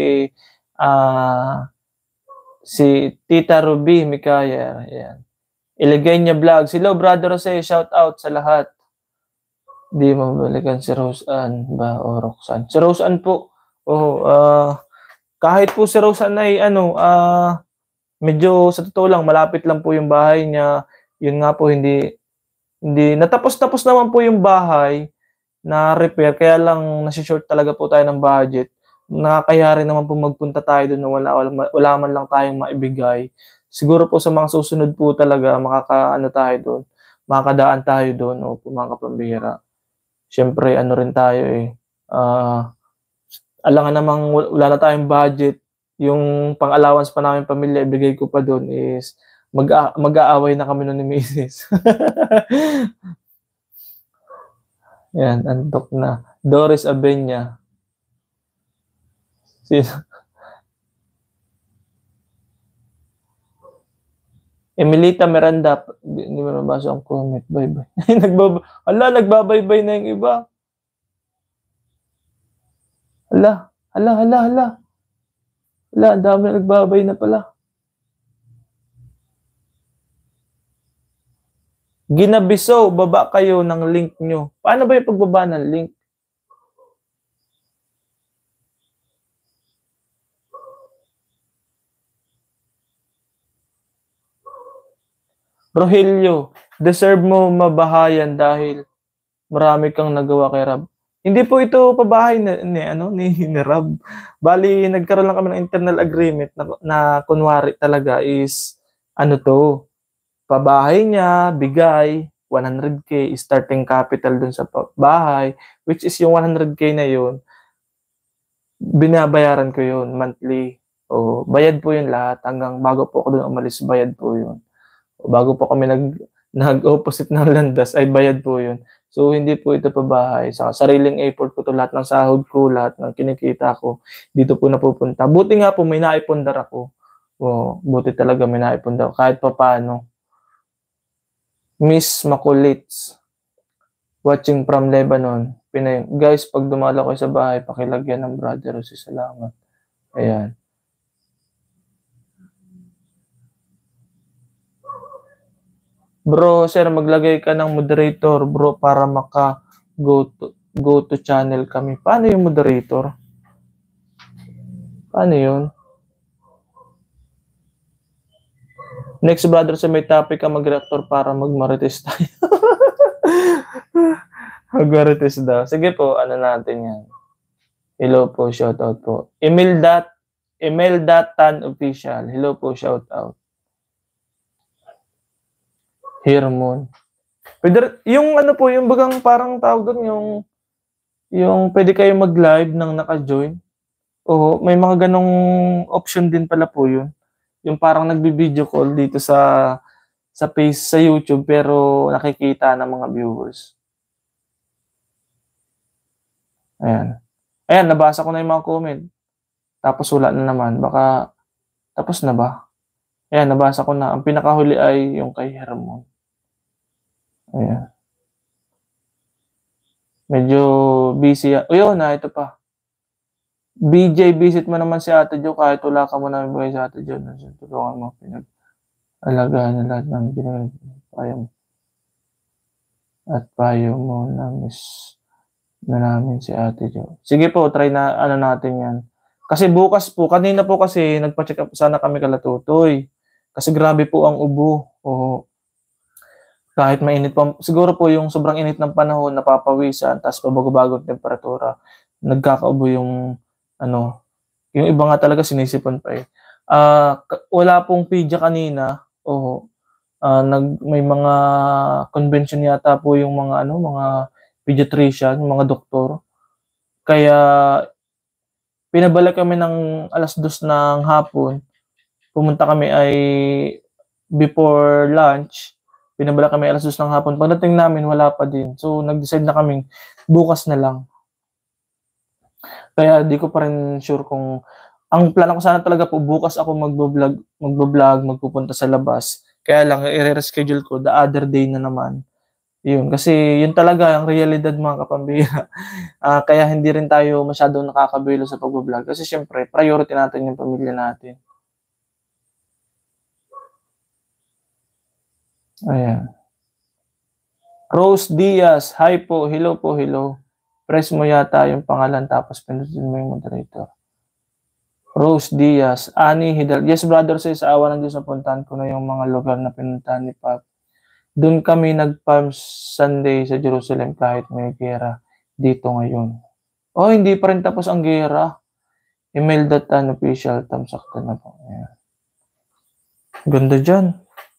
ah, si Tita Ruby Mikayer. Ayan. Ilagay niya vlog. Hello, Brother Jose, shout out sa lahat. Di mabalikan si Rose Ann ba o Roxanne? Si Rose Ann po. Oh, kahit po si Rose Ann ay medyo sa totoo lang malapit lang po yung bahay niya. Yun nga po hindi natapos naman po yung bahay na repair kaya lang nasi-short talaga po tayo ng budget. Nakakaya rin naman po magpunta tayo doon na wala man lang tayong maibigay. Siguro po sa mga susunod po talaga makakaano tayo doon. Makakadaan tayo doon o po mga kapambihira. Siyempre ano rin tayo alangan namang wala na tayong budget. Yung pang-allowance pa namin pamilya, ibigay ko pa doon is mag-aaway na kami nun ni Mrs. Yan, antok na. Doris Abenya. Emilita Miranda, hindi mo nabasa ang comment. Bye-bye. Nagbabay-bye na yung iba. Hala, ang dami na nagbabay na pala. Ginabiso, baba kayo ng link nyo. Paano ba yung pagbaba ng link? Rogelio, deserve mo mabahayan dahil marami kang nagawa kay Rab. Hindi po ito pabahay ni Rab. Bali, nagkaroon lang kami ng internal agreement na kunwari talaga is pabahay niya, bigay, 100K, starting capital dun sa bahay, which is yung 100K na yun, binabayaran ko yun monthly. O, bayad po yun lahat. Hanggang bago po ako dun umalis, bayad po yun. O, bago po kami nag-opposite ng landas, ay bayad po yun. So, hindi po ito pabahay. Sa sariling effort ko to, lahat ng sahod ko, lahat ng kinikita ko, dito po napupunta. Buti nga po, may naipundar ako. O, buti talaga may naipundar. Kahit pa paano. Miss Makulits, watching from Lebanon. Pinay. Guys, pag dumala ko sa bahay, pakilagyan ng Brother Jose. Salamat. Ayan. Bro, sir, maglagay ka ng moderator, bro, para go to channel kami. Paano yung moderator? Paano yun? Next, brother, sa may topic ka mag-reactor para mag-marites tayo. Mag-marites daw. Sige po, ano natin yan. Hello po, shoutout po. Emil.tan official. Hello po, shoutout. Hermon. Pwede, yung po, yung bagang parang tawag doon, yung pwede kayo mag-live nang naka-join. Oo, may mga ganong option din pala po yun. Yung parang nagbi-video call dito sa page sa YouTube pero nakikita ng mga viewers. Ayan. Ayan, nabasa ko na yung mga comment. Tapos wala na naman. Baka tapos na ba? Ayan, nabasa ko na. Ang pinakahuli ay yung kay Hermon. Ayan. Medyo busy. Yun na, ito pa. BJ, visit mo naman si Ate Jo kahit wala ka mo namin bigay sa Ate Jo. Tulungan mo. Pinag-alagaan na lahat ng pinag-payo mo. At payo mo na miss na namin si Ate Jo. Sige po, try na natin yan. Kasi bukas po, kanina po kasi nagpa-check up sana kami kala Tutoy. Kasi grabe po ang ubo. Oo. Kahit mainit pa, siguro po yung sobrang init ng panahon, napapawisan, tapos pabago-bago ang temperatura, nagkakaubo yung yung iba nga talaga sinisipon pa eh. Wala pong pidya kanina. May mga convention yata po yung mga pediatrician, mga doktor. Kaya pinabalik kami ng 2:00 ng hapon. Pumunta kami ay before lunch. Pinabalik kami 2:00 ng hapon. Pagdating namin, wala pa din. So, nag-decide na kaming bukas na lang. Kaya di ko pa rin sure kung ang plano ko sana talaga po bukas ako magbo-vlog, magpupunta sa labas. Kaya lang, i-reschedule ko the other day na naman. Yun, kasi yun talaga ang realidad mga kapambihira. Kaya hindi rin tayo masyadong nakakabilo sa pag-vlog. Kasi syempre, priority natin yung pamilya natin. Ayan. Rose Diaz, hi po, hello po, hello. Press mo yata yung pangalan tapos pinutin mo yung moderator. Rose Diaz, Ani Hidal. Yes, brother, sa awa ng Diyos, napuntahan ko na yung mga lugar na pinuntahan ni Pap. Doon kami nag-Palm Sunday sa Jerusalem kahit may gera dito ngayon. Oh, hindi pa rin tapos ang gera. Email.tan official, tamsakta na po. Ayan. Ganda dyan.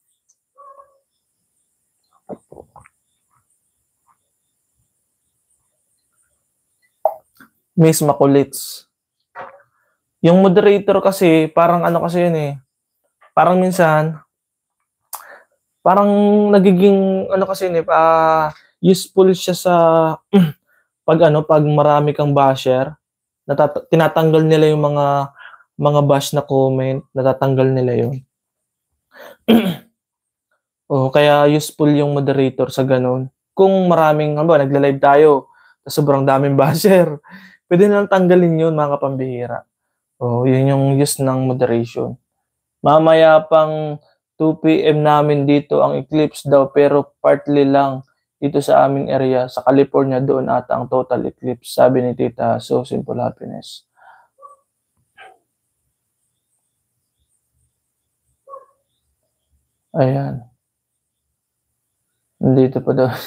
Miss Makulits. Yung moderator kasi, parang ano kasi yun eh. Parang minsan, parang nagiging, ano kasi yun eh, useful siya sa, pag marami kang basher, tinatanggal nila yung mga bash na comment, natatanggal nila yun. Kaya useful yung moderator sa ganun. Kung maraming, nagla-live tayo, sobrang daming basher, pwede na lang tanggalin yun, mga kapambihira. Yun yung use ng moderation. Mamaya pang 2 PM namin dito ang eclipse daw, pero partly lang dito sa aming area. Sa California doon ata ang total eclipse, sabi ni Tita. So simple happiness. Ayan. Nandito pa daw.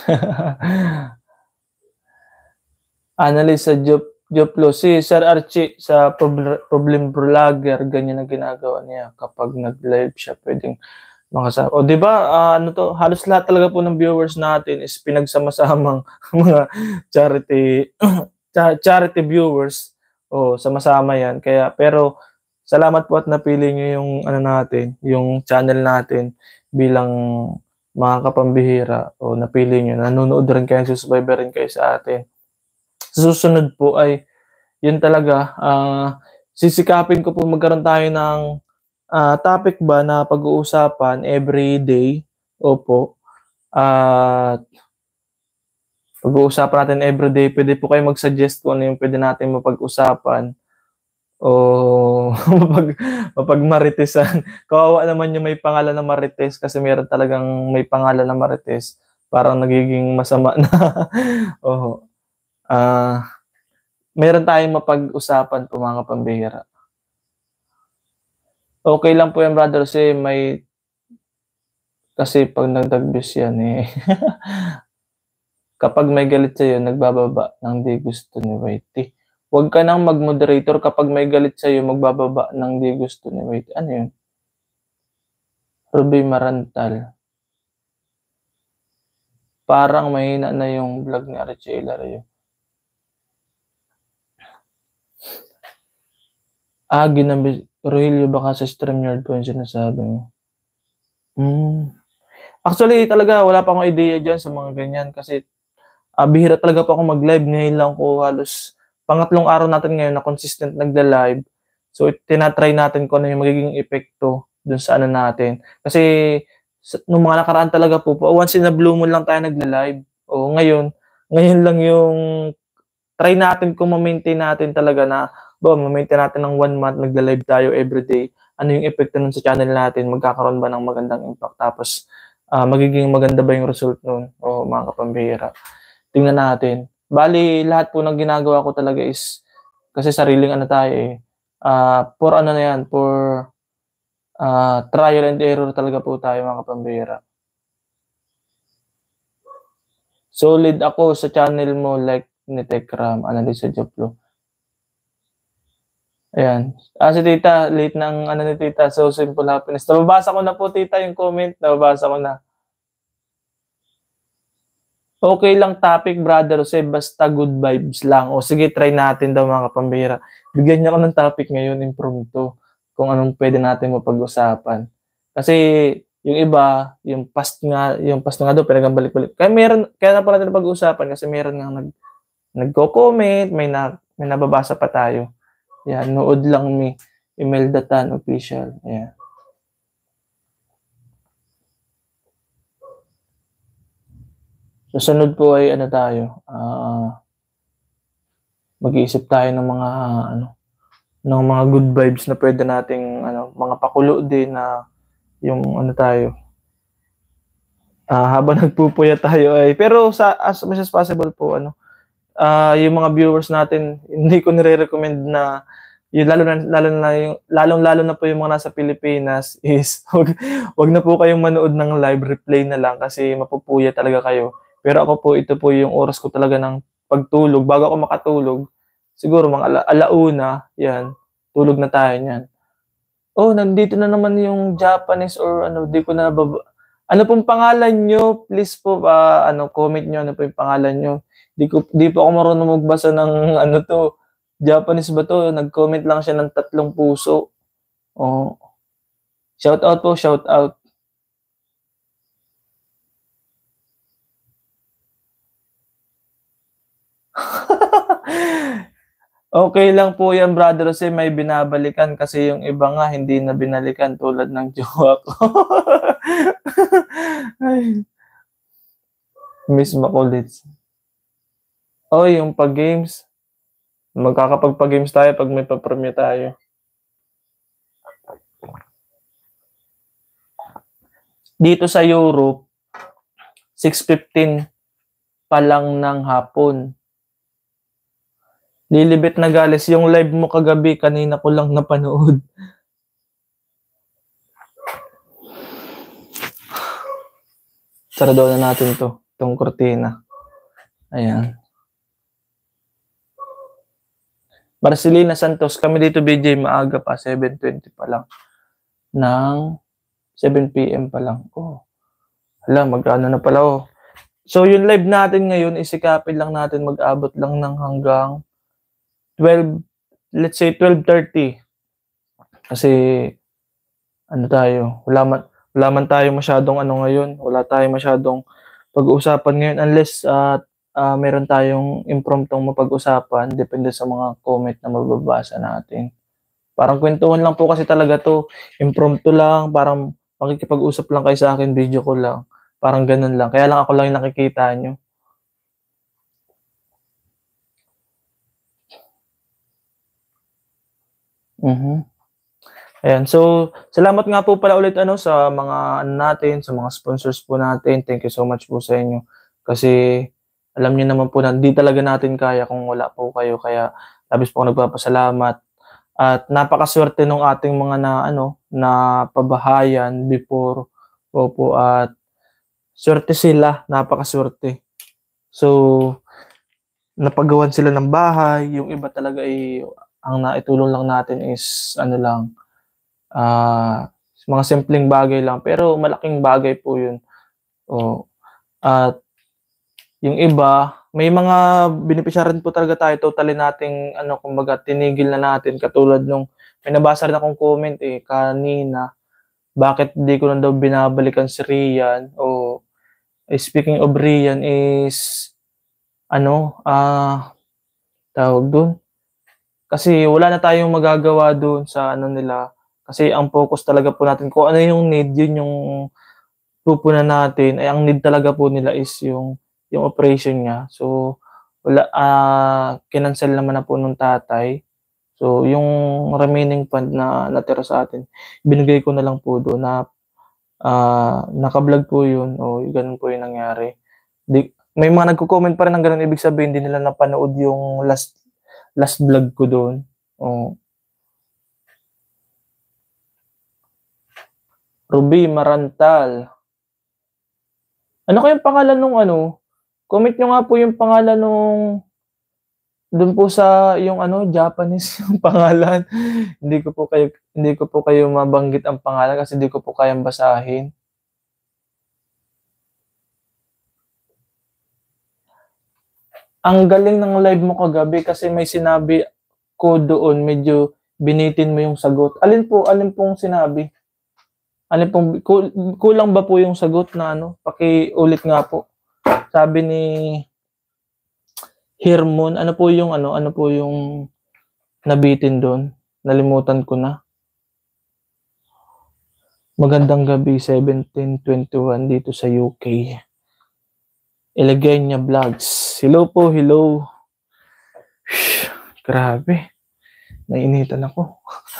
Analyst sa Joplo, si Sir Archie sa problem vlogger, ganyan ang ginagawa niya kapag nag-live siya, pwedeng makasama. O, di ba, halos lahat talaga po ng viewers natin is pinagsama-samang mga charity viewers. Sama-sama yan. Kaya, pero, salamat po at napili niyo yung, yung channel natin bilang mga kapambihira. Napili niyo. Nanonood rin kayo, subscriber rin kayo sa atin. Susunod po ay, yun talaga, sisikapin ko po magkaroon tayo ng topic ba na pag-uusapan every day. Opo. Pag-uusapan natin every day. Pwede po kayo mag-suggest kung ano yung pwede natin mapag-usapan o mapag-maritesan. Kawawa naman yung may pangalan na Marites kasi meron talagang may pangalan na Marites. Parang nagiging masama na. Meron tayong mapag-usapan po mga pambihira. Okay lang po yan, brother, kasi pag nagdagbis yan eh. Kapag may galit sa'yo, nagbababa ng di gusto ni Whitey. Huwag ka nang mag-moderator kapag may galit sa'yo, magbababa ng di gusto ni Whitey. Ano yun? Ruby Marantal. Parang mahina na yung vlog ni Archie Hilario. Ginamit. Rogelio, baka sa StreamYard ko yung sinasabi mo. Actually, talaga, wala pa akong idea dyan sa mga ganyan kasi bihira talaga pa ako mag-live. Ngayon lang ko halos pangatlong araw natin ngayon na consistent nagda-live. So, tinatry natin kung ano yung magiging epekto dun sa natin. Kasi, nung mga nakaraan talaga po, once in a blue moon lang tayo nagla-live. Ngayon lang yung try natin kung ma-maintain natin talaga na ma-maintain natin ng 1 month, nagla-live tayo everyday. Ano yung epekto nun sa channel natin? Magkakaroon ba ng magandang impact? Tapos, magiging maganda ba yung result nun? Mga kapambihira. Tingnan natin. Bali, lahat po ng ginagawa ko talaga is, kasi sariling tayo eh. For trial and error talaga po tayo mga kapambihira. Solid ako sa channel mo like ni Tekram, Analyst sa Joplo. Ayan. Si Tita, late ng ni Tita, so simple happiness. Nababasa ko na po, Tita, yung comment. Nababasa ko na. Okay lang topic, brother Jose, basta good vibes lang. Sige, try natin daw mga kapambihira. Bigyan niya ako ng topic ngayon, impromptu, kung anong pwede natin mapag-usapan. Kasi yung iba, yung past nga daw, pinagang balik-balik. Kaya na pala natin pag-usapan kasi meron nga nagko-comment, may nababasa pa tayo. Yan, nood lang mi. Email.tan official. Yan. Susunod po ay ano tayo, mag-iisip tayo ng mga ano, ng mga good vibes na pwede nating ano, mga pakulo din na yung ano tayo, habang nagpupuyat tayo ay pero sa as much as possible po ano, yung mga viewers natin hindi ko nire-recommend na yung lalong-lalo na po yung mga nasa Pilipinas is wag na po kayong manood ng live replay na lang kasi mapupuyat talaga kayo. Pero ako po, ito po yung oras ko talaga ng pagtulog. Bago ako makatulog, siguro mga alauna, yan, tulog na tayo niyan. Oh, nandito na naman yung Japanese or ano, di ko na ano pong pangalan nyo? Please po, ano, comment nyo ano po yung pangalan nyo. Di po ako marunong magbasa ng ano to, Japanese ba to? Nag-comment lang siya ng 3 puso. Oh, shout out po, shout out. Okay lang po yan, Brother Jose, may binabalikan kasi yung iba nga hindi na binalikan tulad ng jowa ko. Ay, miss makulit. Oh, yung pag-games. Magkakapagpa-games tayo pag may pa-premiere tayo. Dito sa Europe, 6:15 pa lang ng hapon. Lilibet na galis, yung live mo kagabi, kanina ko lang napanood. Sarado na natin to, itong kortina. Ayan. Marcelina Santos, kami dito BJ, maaga pa, 7:20 pa lang. Ng 7 PM pa lang. Oh, hala, magkano na pala oh. So yung live natin ngayon, isikapin lang natin mag-abot lang ng hanggang 12, let's say 12:30. Kasi ano tayo, wala man tayo masyadong ano ngayon, wala tayong masyadong pag-uusapan ngayon unless meron tayong impromptong mapag-usapan depende sa mga comment na mababasa natin. Parang kwentuhan lang po kasi talaga 'to, impromptu lang, parang makikipag-usap lang kayo sa akin, video call lang, parang gano'n lang. Kaya lang ako lang yung nakikita niyo. Mhm. Ayan, so salamat nga po pala ulit ano sa mga ano natin, sa mga sponsors po natin. Thank you so much po sa inyo. Kasi alam niyo naman po na hindi talaga natin kaya kung wala po kayo. Kaya labis po ako nagpapasalamat at napakasuwerte nung ating mga na ano, na pabahayan before. Opo, at suwerte sila, napakasuwerte. So, napagawan sila ng bahay, yung iba talaga ay ang naitulong lang natin is ano lang, mga simpleng bagay lang pero malaking bagay po yun. Oh, at yung iba, may mga benepisyaran po talaga tayo, totally nating ano, kumbaga tinigil na natin katulad nung may nabasa rin akong comment, kanina, bakit di ko na daw binabalikan si Rian o speaking of Rian is ano, tawag dun, kasi wala na tayong magagawa dun sa ano nila, kasi ang focus talaga po natin kung ano yung need, yun yung pupunan natin, ay ang need talaga po nila is yung operation niya. So, wala, kinansel naman na po nung tatay. So, yung remaining fund na natira sa atin, binigay ko na lang po doon na naka-vlog po yun. O, ganun po yung nangyari. May mga nagko-comment pa rin ng ganun, ibig sabihin hindi nila napanood yung last vlog ko doon. O, Ruby Marantal. Ano kayang pangalan nung ano? Comment nyo nga po yung pangalan nung dun po sa yung ano, Japanese yung pangalan. Hindi ko po kayo mabanggit ang pangalan kasi hindi ko po kayang basahin. Ang galing ng live mo kagabi kasi may sinabi ko doon, medyo binitin mo yung sagot. Alin pong sinabi? Kulang ba po yung sagot na ano? Pakiulit nga po. Sabi ni Hermon, ano po yung nabitin doon? Nalimutan ko na. Magandang gabi, 17:21 dito sa UK. Eleganya Vlogs. Hello po, hello. Grabe. Nainitan ako.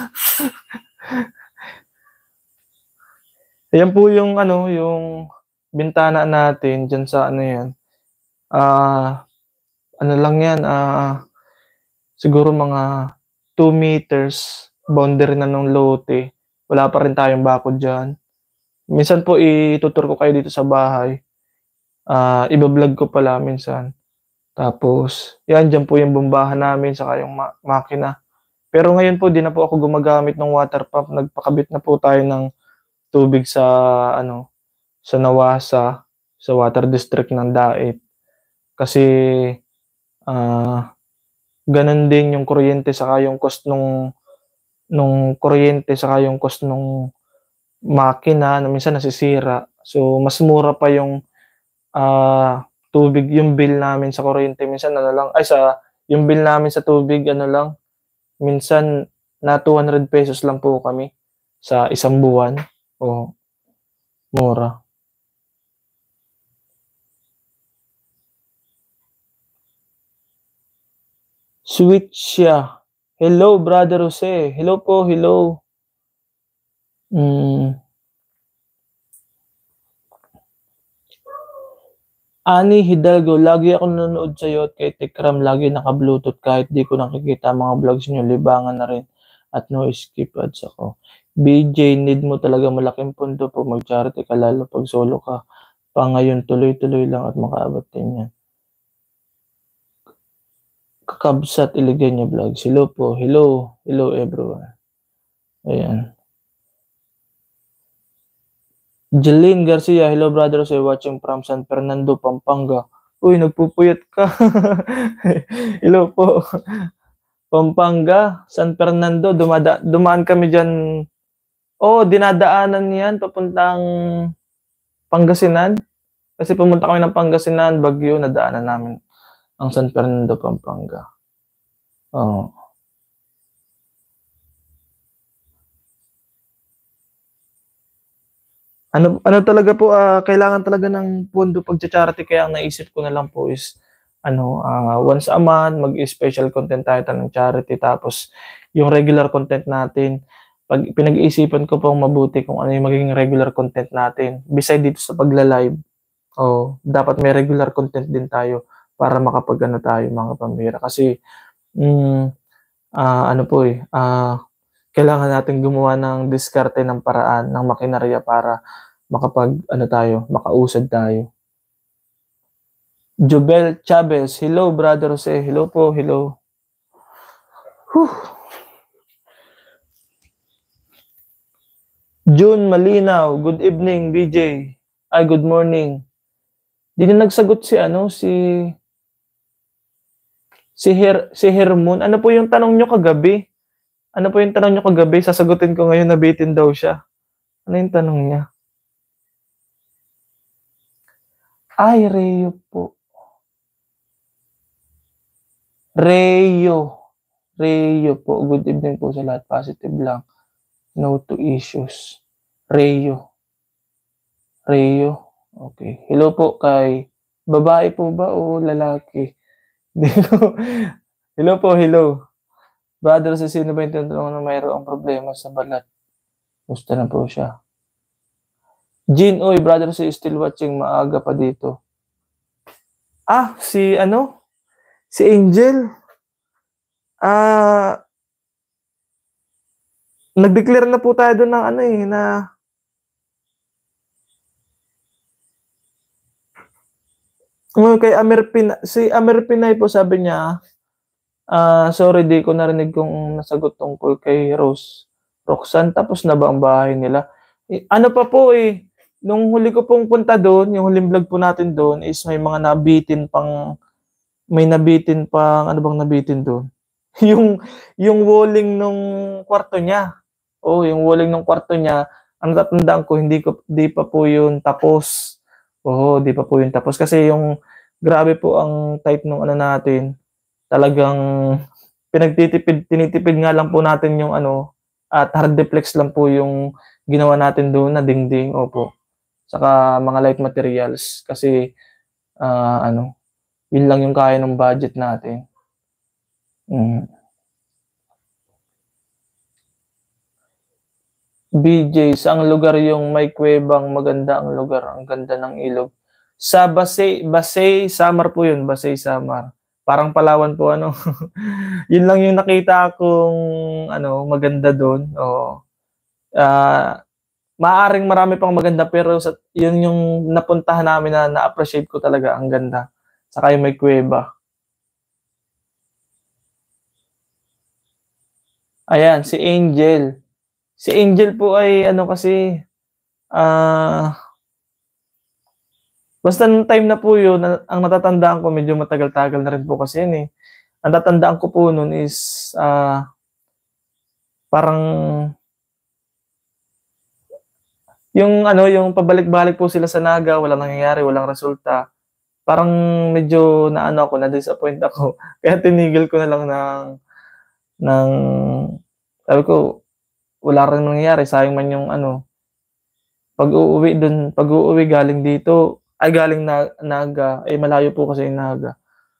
Ayan po yung ano, yung bintana natin diyan sa ano 'yan. Ano lang 'yan, siguro mga 2 meters boundary na ng lote. Wala pa rin tayong bakod diyan. Minsan po itutur ko kayo dito sa bahay. Iba-vlog ko pala minsan. Tapos 'yan, diyan po yung bombahan namin saka yung makina. Pero ngayon po 'di na po ako gumagamit ng water pump, nagpakabit na po tayo ng tubig sa ano, sa Nawasa, sa water district ng Daet. Kasi, gano'n din yung kuryente saka yung cost nung kuryente saka yung cost nung makina na minsan nasisira. So, mas mura pa yung, tubig, yung bill namin sa kuryente minsan ano lang yung bill namin sa tubig ano lang, minsan na ₱200 lang po kami sa isang buwan. Oo, mura. Sweet siya. Hello, Brother Jose. Hello po, hello. Hmm. Ani Hidalgo, lagi akong nanonood sa'yo at kay Tekram lagi naka-Bluetooth kahit di ko nakikita ang mga vlogs niyo, libangan na rin at no skip ads ako. BJ, need mo talaga malaking pondo po mag-charity ka lalo 'pag solo ka pa ngayon, tuloy-tuloy lang at makaabot din 'yan. Kakabsat Eleganya Vlogs, hello po, hello, hello everyone. Ayan. Jeline Garcia, hello brother, say watching from San Fernando, Pampanga. Uy, nagpupuyat ka. Hello po. Pampanga, San Fernando, dumaan kami diyan. Oh, dinadaanan 'yan papuntang Pangasinan. Kasi pumunta kami ng Pangasinan, Baguio, nadaanan namin ang San Fernando, Pampanga. Oo. Ano talaga po, kailangan talaga ng pondo pagcha-charity kaya ang naisip ko na lang po is ano, once a month mag-special content tayo ng charity tapos yung regular content natin, pinag-iisipan ko pong mabuti kung ano yung magiging regular content natin. Beside dito sa pagla-live, dapat may regular content din tayo para makapag-ano tayo mga pambihira. Kasi, ano po, kailangan natin gumawa ng diskarte ng paraan, ng makinarya para makapag-ano tayo, makausad tayo. Jobel Chavez, hello brother Jose, hello po, hello. Whew. June Malinaw, good evening BJ. Ay, good morning. Di na nagsagot si ano, si Hermon. Ano po yung tanong nyo kagabi? Ano po yung tanong nyo kagabi? Sasagutin ko ngayon, nabitin daw siya. Ano yung tanong niya? Ay, Reo po. Reo po. Good evening po sa lahat. Positive lang. No to issues. Reo. Okay. Hello po kay babae po ba o lalaki? Hello po, hello. Brother, sa sino ba yung tinutulungan na mayroong problema sa balat? Gusto na po siya. Jean, oy, brother, si still watching, maaga pa dito. Si ano? Si Angel. Nag-declare na po tayo doon ng ano na kay si Amer Pinay po sabi niya, sorry di ko narinig kung nasagot tungkol kay Roxanne, tapos na ba ang bahay nila? Ano pa po nung huli ko pong punta doon, yung huling vlog po natin doon is may mga nabitin pang, ano bang nabitin doon? yung walling nung kwarto niya. Yung walling ng kwarto niya, ang natatandaan ko, di pa po yun tapos. Di pa po yun tapos. Kasi yung, grabe po ang type nung ano natin, talagang tinitipid nga lang po natin yung ano, at hardiplex lang po yung ginawa natin doon na dingding, opo. Saka mga light materials. Kasi, Ano, yun lang yung kaya ng budget natin. BJ, saang lugar yung may kuwebang maganda ang lugar, ang ganda ng ilog? Sa Basay, Samar po yun, Basay, Samar. Parang Palawan po ano. Yun lang yung nakita kong ano, maganda doon. Oo. Maaaring marami pang maganda pero yun yung napuntahan namin na na-appreciate ko talaga, ang ganda. Saka yung may kuweba. Ayan, si Angel. Si Angel po ay ano kasi, basta nung time na po yun, ang natatandaan ko medyo matagal-tagal na rin po kasi yun eh. Ang natatandaan ko po nun is, parang yung ano, yung pabalik-balik po sila sa Naga, walang nangyayari, walang resulta. Parang medyo naano ako, na-disappoint ako. Kaya tinigil ko na lang ng sabi ko, wala ring nangyayari, sayang man yung ano, pag-uuwi galing dito, ay galing Naga, eh malayo po kasi yung Naga.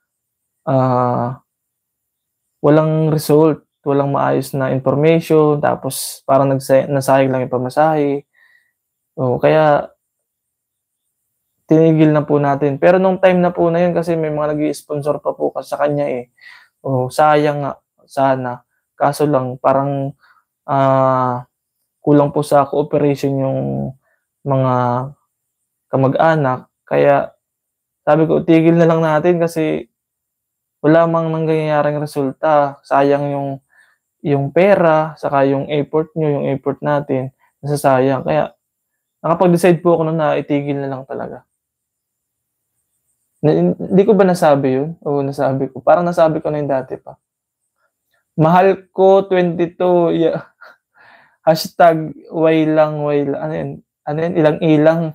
Walang result, walang maayos na information, tapos parang nasayang lang yung pamasahe. Kaya tinigil na po natin. Pero nung time na po na yun kasi may mga nag-i-sponsor pa po kasi sa kanya eh. Sayang nga, sana. Kaso lang parang kulang po sa cooperation yung mga kamag-anak. Kaya sabi ko, tigil na lang natin kasi wala mang nangyayaring resulta. Sayang yung pera, saka yung effort nyo, yung effort natin, nasasayang. Kaya nakapag-decide po ako na itigil na lang talaga. Hindi ko ba nasabi yun? Oo, nasabi ko. Parang nasabi ko na yung dati pa. Mahal ko 22, yeah. Hashtag why lang. Ano yun? Ilang-ilang.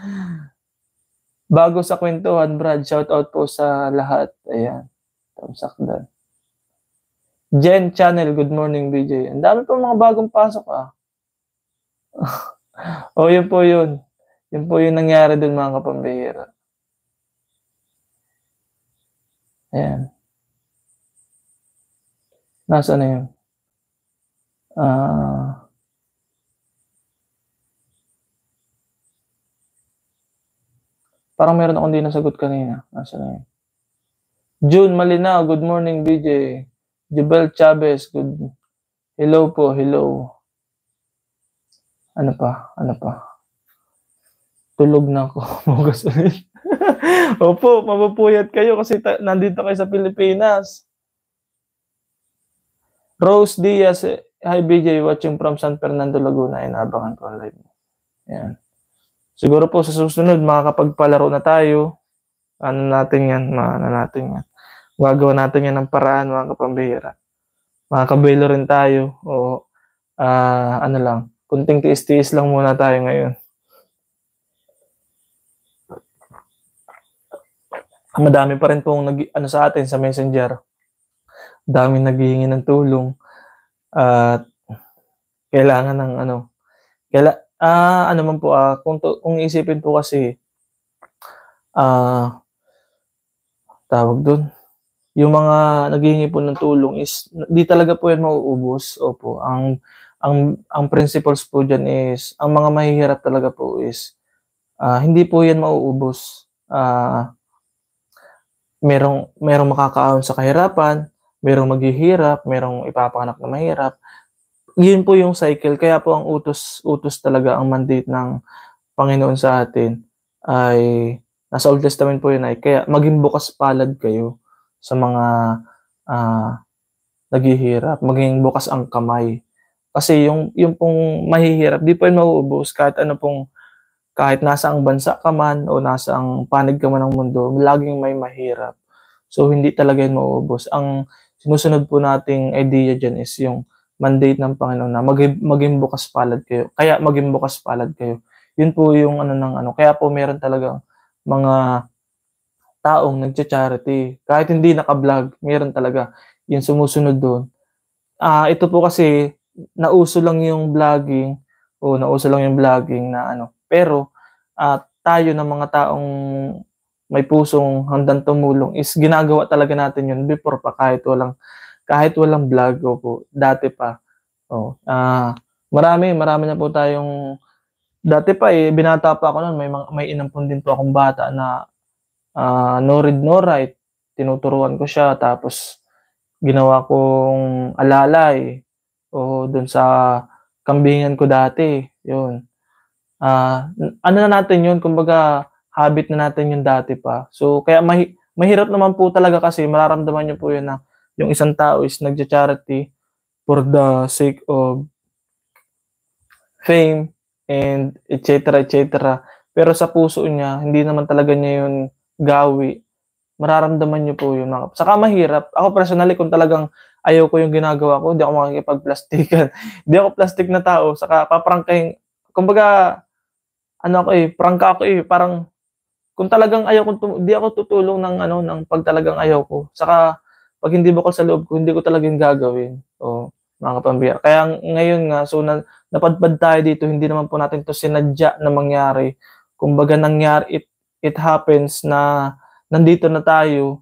Bago sa kwentuhan, Brad, shout out po sa lahat. Ayan. Tamsak dan. Jen Channel, good morning, BJ. Ang dami po mga bagong pasok yun po yun. Yun po yung nangyari dun mga kapambihira. Ayan. Nasaan na yun? Parang meron akong di nasagot kanina. Nasaan na yun? June Malinaw, good morning, BJ. Jubel Chavez, good. Hello po, hello. Ano pa? Tulog na ako. Bukas ulit. Opo, mapupuyat kayo kasi nandito kayo sa Pilipinas. Rose Diaz, hi BJ, watching from San Fernando, Laguna. Inaabangan ko ang live mo. Yan. Siguro po sa susunod, makakapagpalaro na tayo. Ano natin yan. Gagawa natin yan ng paraan, mga kapambihira. Makakabelo rin tayo. Ano lang, kunting tiis-tiis lang muna tayo ngayon. Madami pa rin pong sa atin sa Messenger. Daming naghihingi ng tulong. At kailangan ng man po, kung isipin po kasi, tawag doon, yung mga naghihingi po ng tulong is di talaga po yan mauubos. Opo, ang principles po dyan is, ang mga mahihirap talaga po is, hindi po yan mauubos. Merong makakaahon sa kahirapan, merong maghihirap, merong ipapanganak na mahirap. Yun po yung cycle. Kaya po ang utos talaga, ang mandate ng Panginoon sa atin ay nasa Old Testament po yun ay kaya maging bukas palad kayo sa mga naghihirap, maging bukas ang kamay. Kasi yung pong mahihirap, di po yun mauubos kahit nasa ang bansa ka man o nasa ang panig ka man ng mundo, laging may mahirap. So, hindi talaga yun mauubos. Ang sinusunod po nating idea dyan is yung mandate ng Panginoon na maging bukas palad kayo. Kaya maging bukas palad kayo. Yun po yung kaya po meron talagang mga taong nagcha-charity. Kahit hindi naka-vlog, meron talaga yung sumusunod doon. Ito po kasi, nauso lang yung vlogging na pero tayo ng mga taong may pusong handang tumulong is ginagawa talaga natin yun before pa kahit walang vlog, opo, dati pa. Oh, marami na po tayong dati pa, binata pa ako no'n may inampon din po akong bata na, no read, no write. Tinuturuan ko siya tapos ginawa kong alalay, oo, do'n sa kambingan ko dati, 'yun. Ano na natin 'yun, kumbaga habit na natin 'yun dati pa. So, kaya mahirap naman po talaga kasi mararamdaman niyo po 'yun na yung isang tao is nagcha-charity for the sake of fame and et cetera, et cetera. Pero sa puso niya hindi naman talaga niya 'yun gawi, mararamdaman niyo po 'yun saka mahirap. Ako personally kung talagang ayaw ko yung ginagawa ko, hindi ako makikipagplastikan. Hindi ako plastic na tao saka paprangkahin kumbaga ano ako, prangka ako, parang kung talagang ayaw kong 'di ako tutulong ng ano, ng 'pag talagang ayaw ko. Saka 'pag hindi bukal sa loob ko, hindi ko talaga 'yun gagawin, oo, mga kapambihira. Kaya ngayon nga, so napadpad tayo dito, hindi naman po natin 'to sinadya na mangyari. Kumbaga nangyari, it happens na nandito na tayo.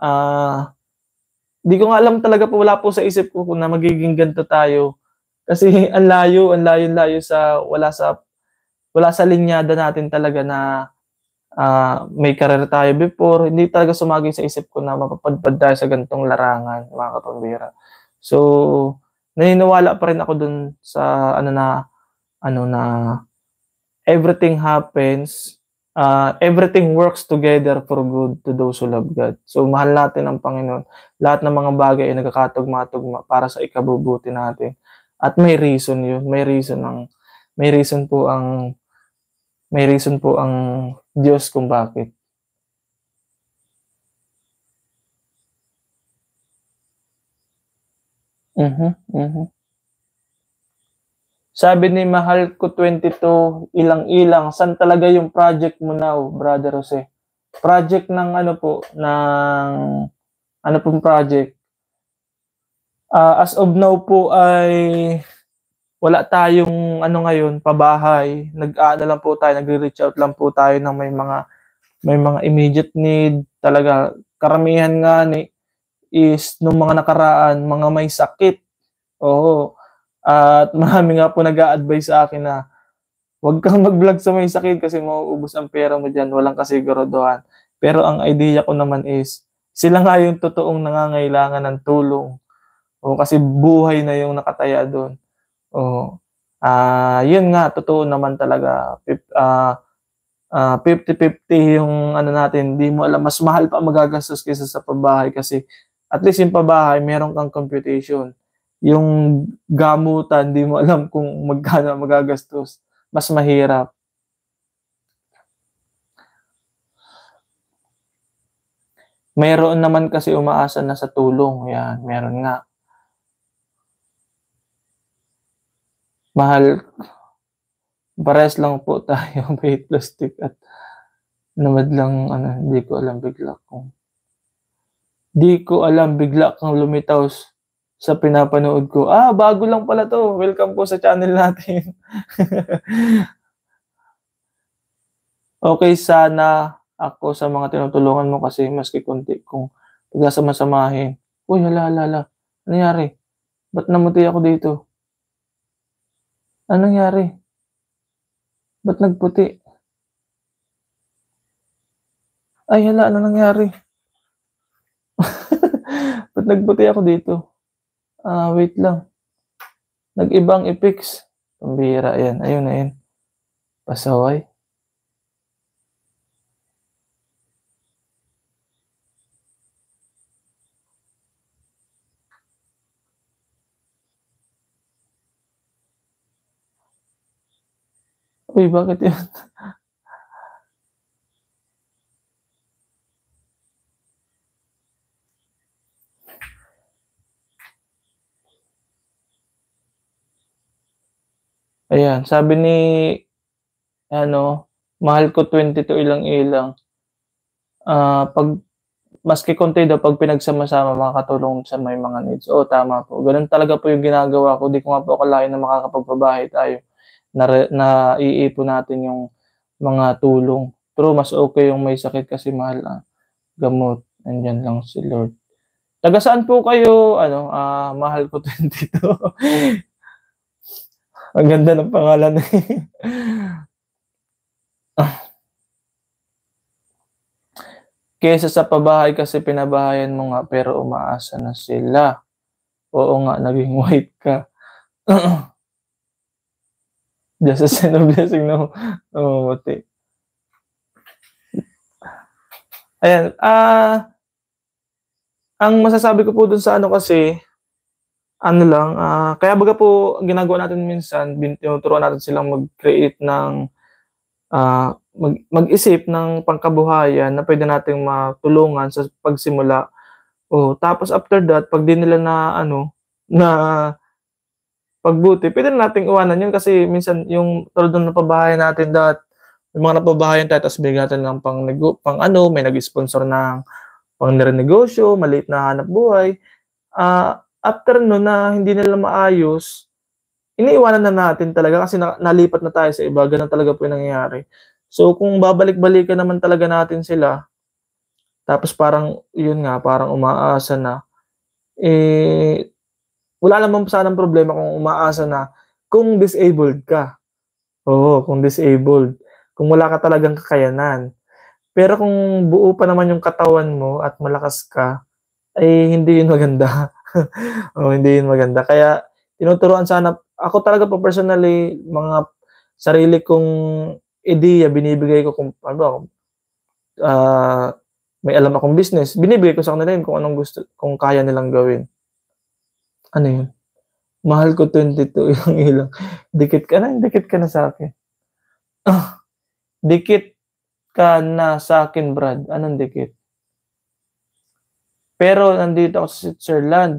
'Di ko nga alam talaga po, wala po sa isip ko kung na magiging ganito tayo. Kasi ang layo-layo wala sa linyada natin talaga na may career tayo before, hindi talaga sumagi sa isip ko na mapapadpad tayo sa ganitong larangan, mga kapambihira. So, naniniwala pa rin ako dun sa ano na everything happens, everything works together for good to those who love God. So, mahal natin ang Panginoon. Lahat ng mga bagay ay nagkakatugma-tugma para sa ikabubuti natin. At may reason yun, may reason po ang Diyos kung bakit. Sabi ni mahal ko 22, ilang-ilang, saan talaga yung project mo now, Brother Jose? Project ng ano po, ng ano pong project? As of now po ay wala tayong ano ngayon, pabahay. Nag-aano lang po tayo, nagre-reach out lang po tayo ng may mga immediate need. Talaga, karamihan nga is nung mga nakaraan, mga may sakit. Oo. At marami nga po nag-a-advise sa akin na huwag kang mag-vlog sa may sakit kasi mauubos ang pera mo diyan, walang kasiguraduhan. Pero ang idea ko naman is, sila nga yung totoong nangangailangan ng tulong. O kasi buhay na yung nakataya doon. Oo. Yun nga, totoo naman talaga. 50-50 yung ano natin, hindi mo alam, mas mahal pa magagastos kaysa sa pabahay kasi at least yung pabahay, meron kang computation. Yung gamutan, di mo alam kung magkano magagastos. Mas mahirap. Mayroon naman kasi umaasa na sa tulong. Yan, meron nga. Mahal, parehas lang po tayo, may plastic at namad lang, hindi ko alam bigla kang lumitaw sa pinapanood ko. Bago lang pala 'to. Welcome po sa channel natin. Okay sana ako sa mga tinutulungan mo kasi maski konti kung pagsasamasamahin. Uy, hala. Ano nangyari? Ba't namuti ako dito? Anong nangyari? Ba't nagputi? Ay, hala, ano nangyari? Ba't nagputi ako dito? Wait lang. Nag-ibang i-fix. Pambihira yan. Ayun na yun. Pasaway. Uy, bakit yun? Ayan, sabi ni mahal ko 22 ilang-ilang. 'Pag maski konti daw 'pag pinagsama-sama makakatulong sa may mga needs. Oo, tama po. Gano'n talaga po yung ginagawa ko. 'Di ko nga po akalain na makakapagpabahay tayo, naiipon natin yung mga tulong. True, mas okay yung may sakit kasi mahal ang gamot. Nandiyan lang si Lord. Taga saan po kayo? Ano, mahal ko 22. Ang ganda ng pangalan eh. Kaysa sa pabahay kasi pinabahayan mo nga pero umaasa na sila. Oo nga, naging white ka. Just a sign of blessing na namumuti. Ayan, ang masasabi ko po dun sa ano kasi, ano lang, kaya baga po ginagawa natin minsan, tinuturuan natin silang mag-create ng, mag-isip ng pangkabuhayan na pwede nating matulungan sa pagsimula. Oh, tapos after that, 'pag di nila na ano, na pagbuti, pwede na nating iwanan yun kasi minsan yung tulad nung napabahayan natin yung mga napabahayan tayo tapos bigyan natin ng pang ano, may nag-sponsor ng pang-renegosyo, maliit na hanap buhay. After nun na hindi nila maayos, iniiwanan na natin talaga kasi nalipat na tayo sa iba, ganun talaga po yung nangyayari. So, kung babalik-balikan naman talaga natin sila, tapos parang yun nga, parang umaasa na, eh, wala naman sanang problema kung umaasa na kung disabled ka. Oo, kung disabled. Kung wala ka talagang kakayanan. Pero kung buo pa naman yung katawan mo at malakas ka, ay hindi yun maganda. Oo, hindi yun maganda. Kaya tinuturuan sana ako talaga po personally, mga sarili kong ideya binibigay ko kung ano ba, may alam akong business, binibigay ko sa kanila yun kung anong gusto kung kaya nilang gawin. Ano yun? Mahal ko 22 yung ilang. Dikit ka na sa'kin. Dikit ka na sa'kin Brad. Anong dikit? Pero nandito ako sa Switzerland.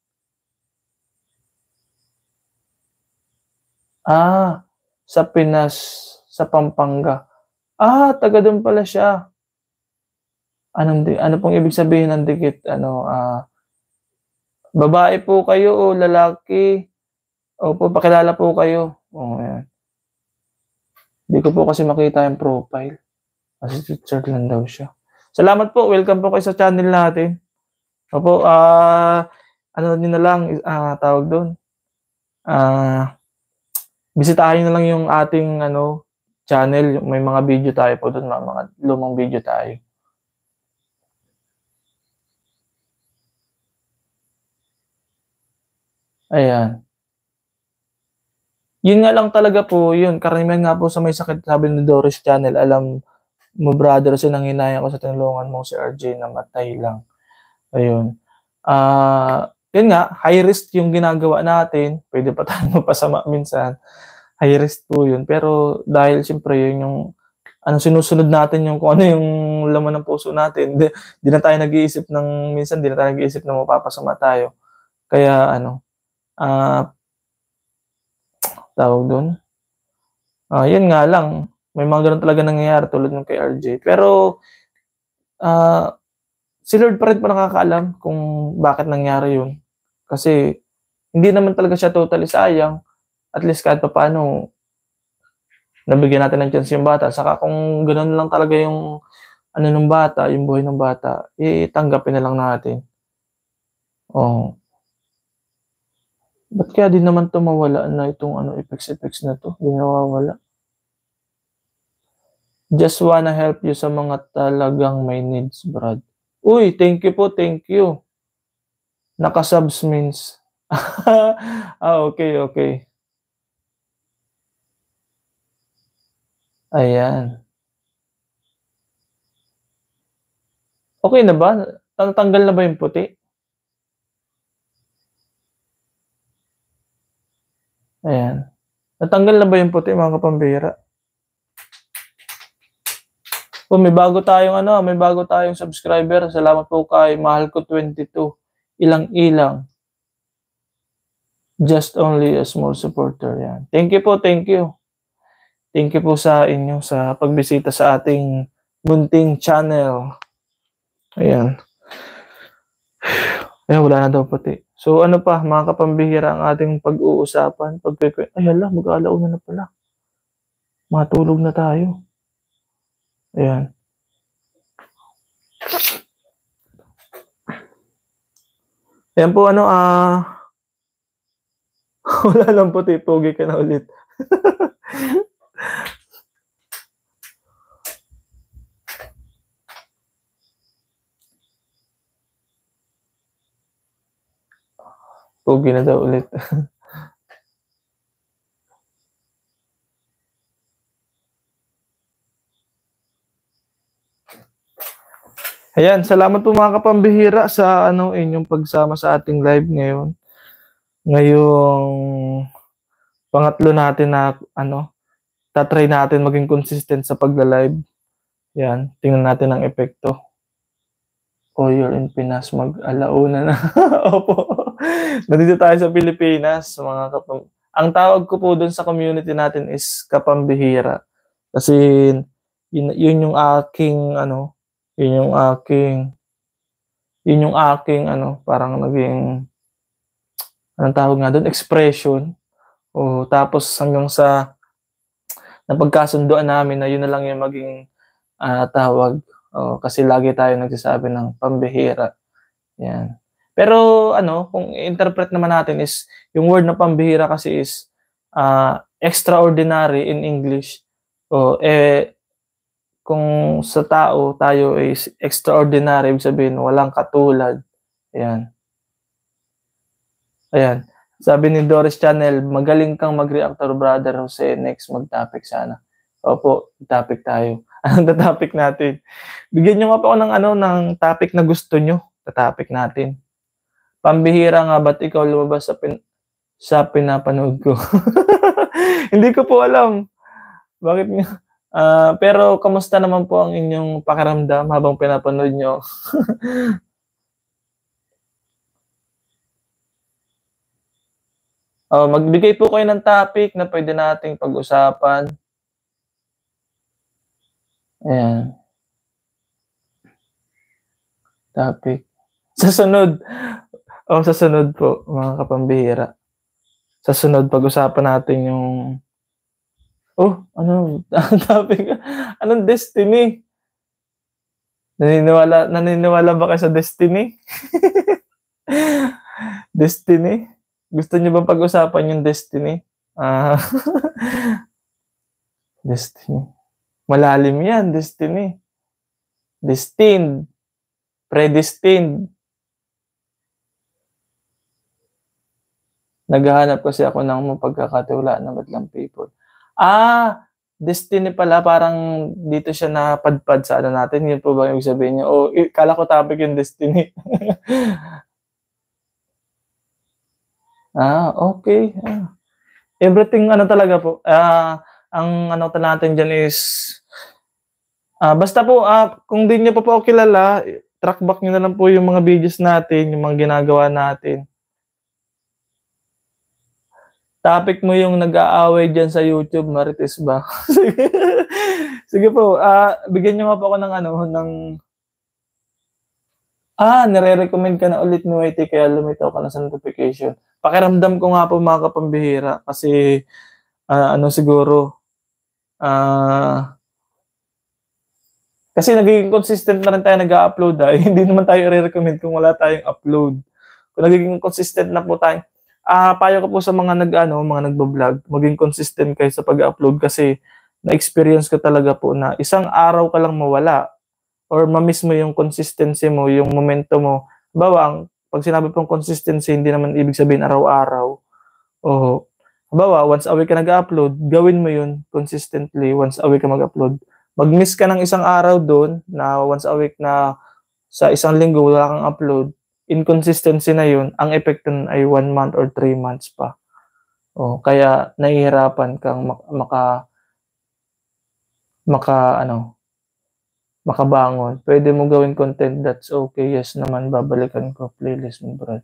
Sa Pinas, sa Pampanga. Taga dun pala siya. Ano pong ibig sabihin ng dikit? Ano, babae po kayo o lalaki? Opo, pakilala po kayo. Oo, ayan. Di ko po kasi makita yung profile. Kasi Switzerland daw siya. Salamat po, welcome po kayo sa channel natin. Opo, ano niyo na lang, tawag doon, bisitahin niyo lang yung ating ano, channel, may mga video tayo po doon, mga lumang video tayo. Ayan. Yun nga lang talaga po, yun, karamihan nga po sa may sakit, sabi ni Doris Channel, alam mo brother, sinanghinayang ko sa tinulungan mo si RJ namatay lang. Ayun. Yun nga, high risk yung ginagawa natin, pwede pa tayong mapasama minsan. High risk po yun, pero dahil siyempre yun yung sinusunod natin yung kung ano yung laman ng puso natin. Di na tayo nag-iisip ng minsan, di na tayo nag-iisip na mapapasama tayo. Kaya ano, tawag doon. Yun nga lang, may mga ganun talaga nangyayari tulad ng kay RJ. Pero si Lord pa rin po nakakaalam kung bakit nangyari yun. Kasi hindi naman talaga siya totally sayang. At least kahit papaano, nabigyan natin ng chance yung bata. Saka kung gano'n lang talaga yung ano ng bata, yung buhay ng bata, tanggapin na lang natin. Oo. Ba't kaya di naman 'to mawala na itong ano, effects na 'to, di nawawala. Just wanna help you sa mga talagang may needs, Brad. Uy, thank you po, thank you. Naka-subs means okay. Ayan. Okey na ba? Natanggal na ba yung puti? Ayan. Natanggal na ba yung puti mga kapambihira? May bago tayong subscriber. Salamat po kay mahal ko 22. Ilang-ilang. Just only a small supporter. Yan. Thank you po, thank you. Thank you po sa inyo sa pagbisita sa ating munting channel. Ayan. Ayan, wala na daw puti. So ano pa, mga kapambihira ang ating pag-uusapan. Ay hala, mag-aalauna na pala. Matulog na tayo. Ayan. Ayan po ano, wala lang po, pogi ka na ulit. Pogi na daw ulit. Ayan, salamat po mga kapambihira sa ano, inyong pagsama sa ating live ngayon. Ngayong pangatlo natin na ano, ta-try natin maging consistent sa pagla-live. Yan, tingnan natin ang epekto. Oh, you're in Pinas, mag-alauna na. Opo. Nandito tayo sa Pilipinas, mga ang tawag ko po doon sa community natin is kapambihira. Kasi yun yung aking ano, yun yung aking ano, parang naging anong tawag nga doon, expression. O tapos hanggang sa napagkasunduan namin na yun na lang yung maging tawag. Kasi lagi tayo nagsasabi ng pambihira. Yan. Pero ano, kung i-interpret naman natin is yung word na pambihira kasi is extraordinary in English. Kung sa tao tayo is extraordinary, ibig sabihin walang katulad. Ayan. Ayan. Sabi ni Doris Channel, magaling kang mag-reactor, Brother Jose. Next, mag-topic sana. Opo, topic tayo. Anong topic natin? Bigyan nyo nga po ako ng, ng topic na gusto nyo. Topic natin. Pambihira nga, ba't ikaw lumabas sa pinapanood ko? Hindi ko po alam. Bakit nga? Pero kamusta naman po ang inyong pakiramdam habang pinapanood nyo? Magbigay po kayo ng topic na pwede nating pag-usapan. Ayan. Topic. Sa sunod. Sa sunod po, mga kapambihira. Sa sunod, pag-usapan natin yung topic? Anong destiny? Naniniwala ba kayo sa destiny? Destiny? Gusto niyo ba pag-usapan yung destiny? Destiny. Malalim yan, destiny. Destined. Predestined. Naghahanap kasi ako ng mapagkakatiwalaan na badlang people. Destiny pala, parang dito siya napadpad sa ano natin. Yun po ba yung sabihin niyo? Kala ko topic yung destiny. Okay. Everything talaga po. Ang natin dyan is basta po, kung di niyo pa po ako kilala, track back niyo na lang po yung mga videos natin, yung mga ginagawa natin. Topic mo yung nag-aaway dyan sa YouTube, Marites ba? Sige po, bigyan nyo nga po ako ng nire-recommend ka na ulit ni YT kaya lumitaw ka na sa notification. Pakiramdam ko nga po mga kapambihira kasi siguro kasi nagiging consistent na rin tayo nag-upload hindi naman tayo i-recommend kung wala tayong upload. Kung nagiging consistent na po tayo, payo ko po sa mga mga nagbo-vlog, maging consistent kayo sa pag-upload kasi na-experience ko talaga po na isang araw ka lang mawala or ma-miss mo yung consistency mo, yung momento mo. Pag sinabi pong consistency, hindi naman ibig sabihin araw-araw. Once a week ka nag-upload, gawin mo yun consistently, once a week ka mag-upload. Mag-miss ka ng isang araw doon na once a week na sa isang linggo wala kang upload, inconsistency na yun, ang epekto nun ay 1 month or 3 months pa. Kaya nahihirapan kang makabangon. Pwede mo gawin content, that's okay. Yes naman, babalikan ko playlist mo, bro.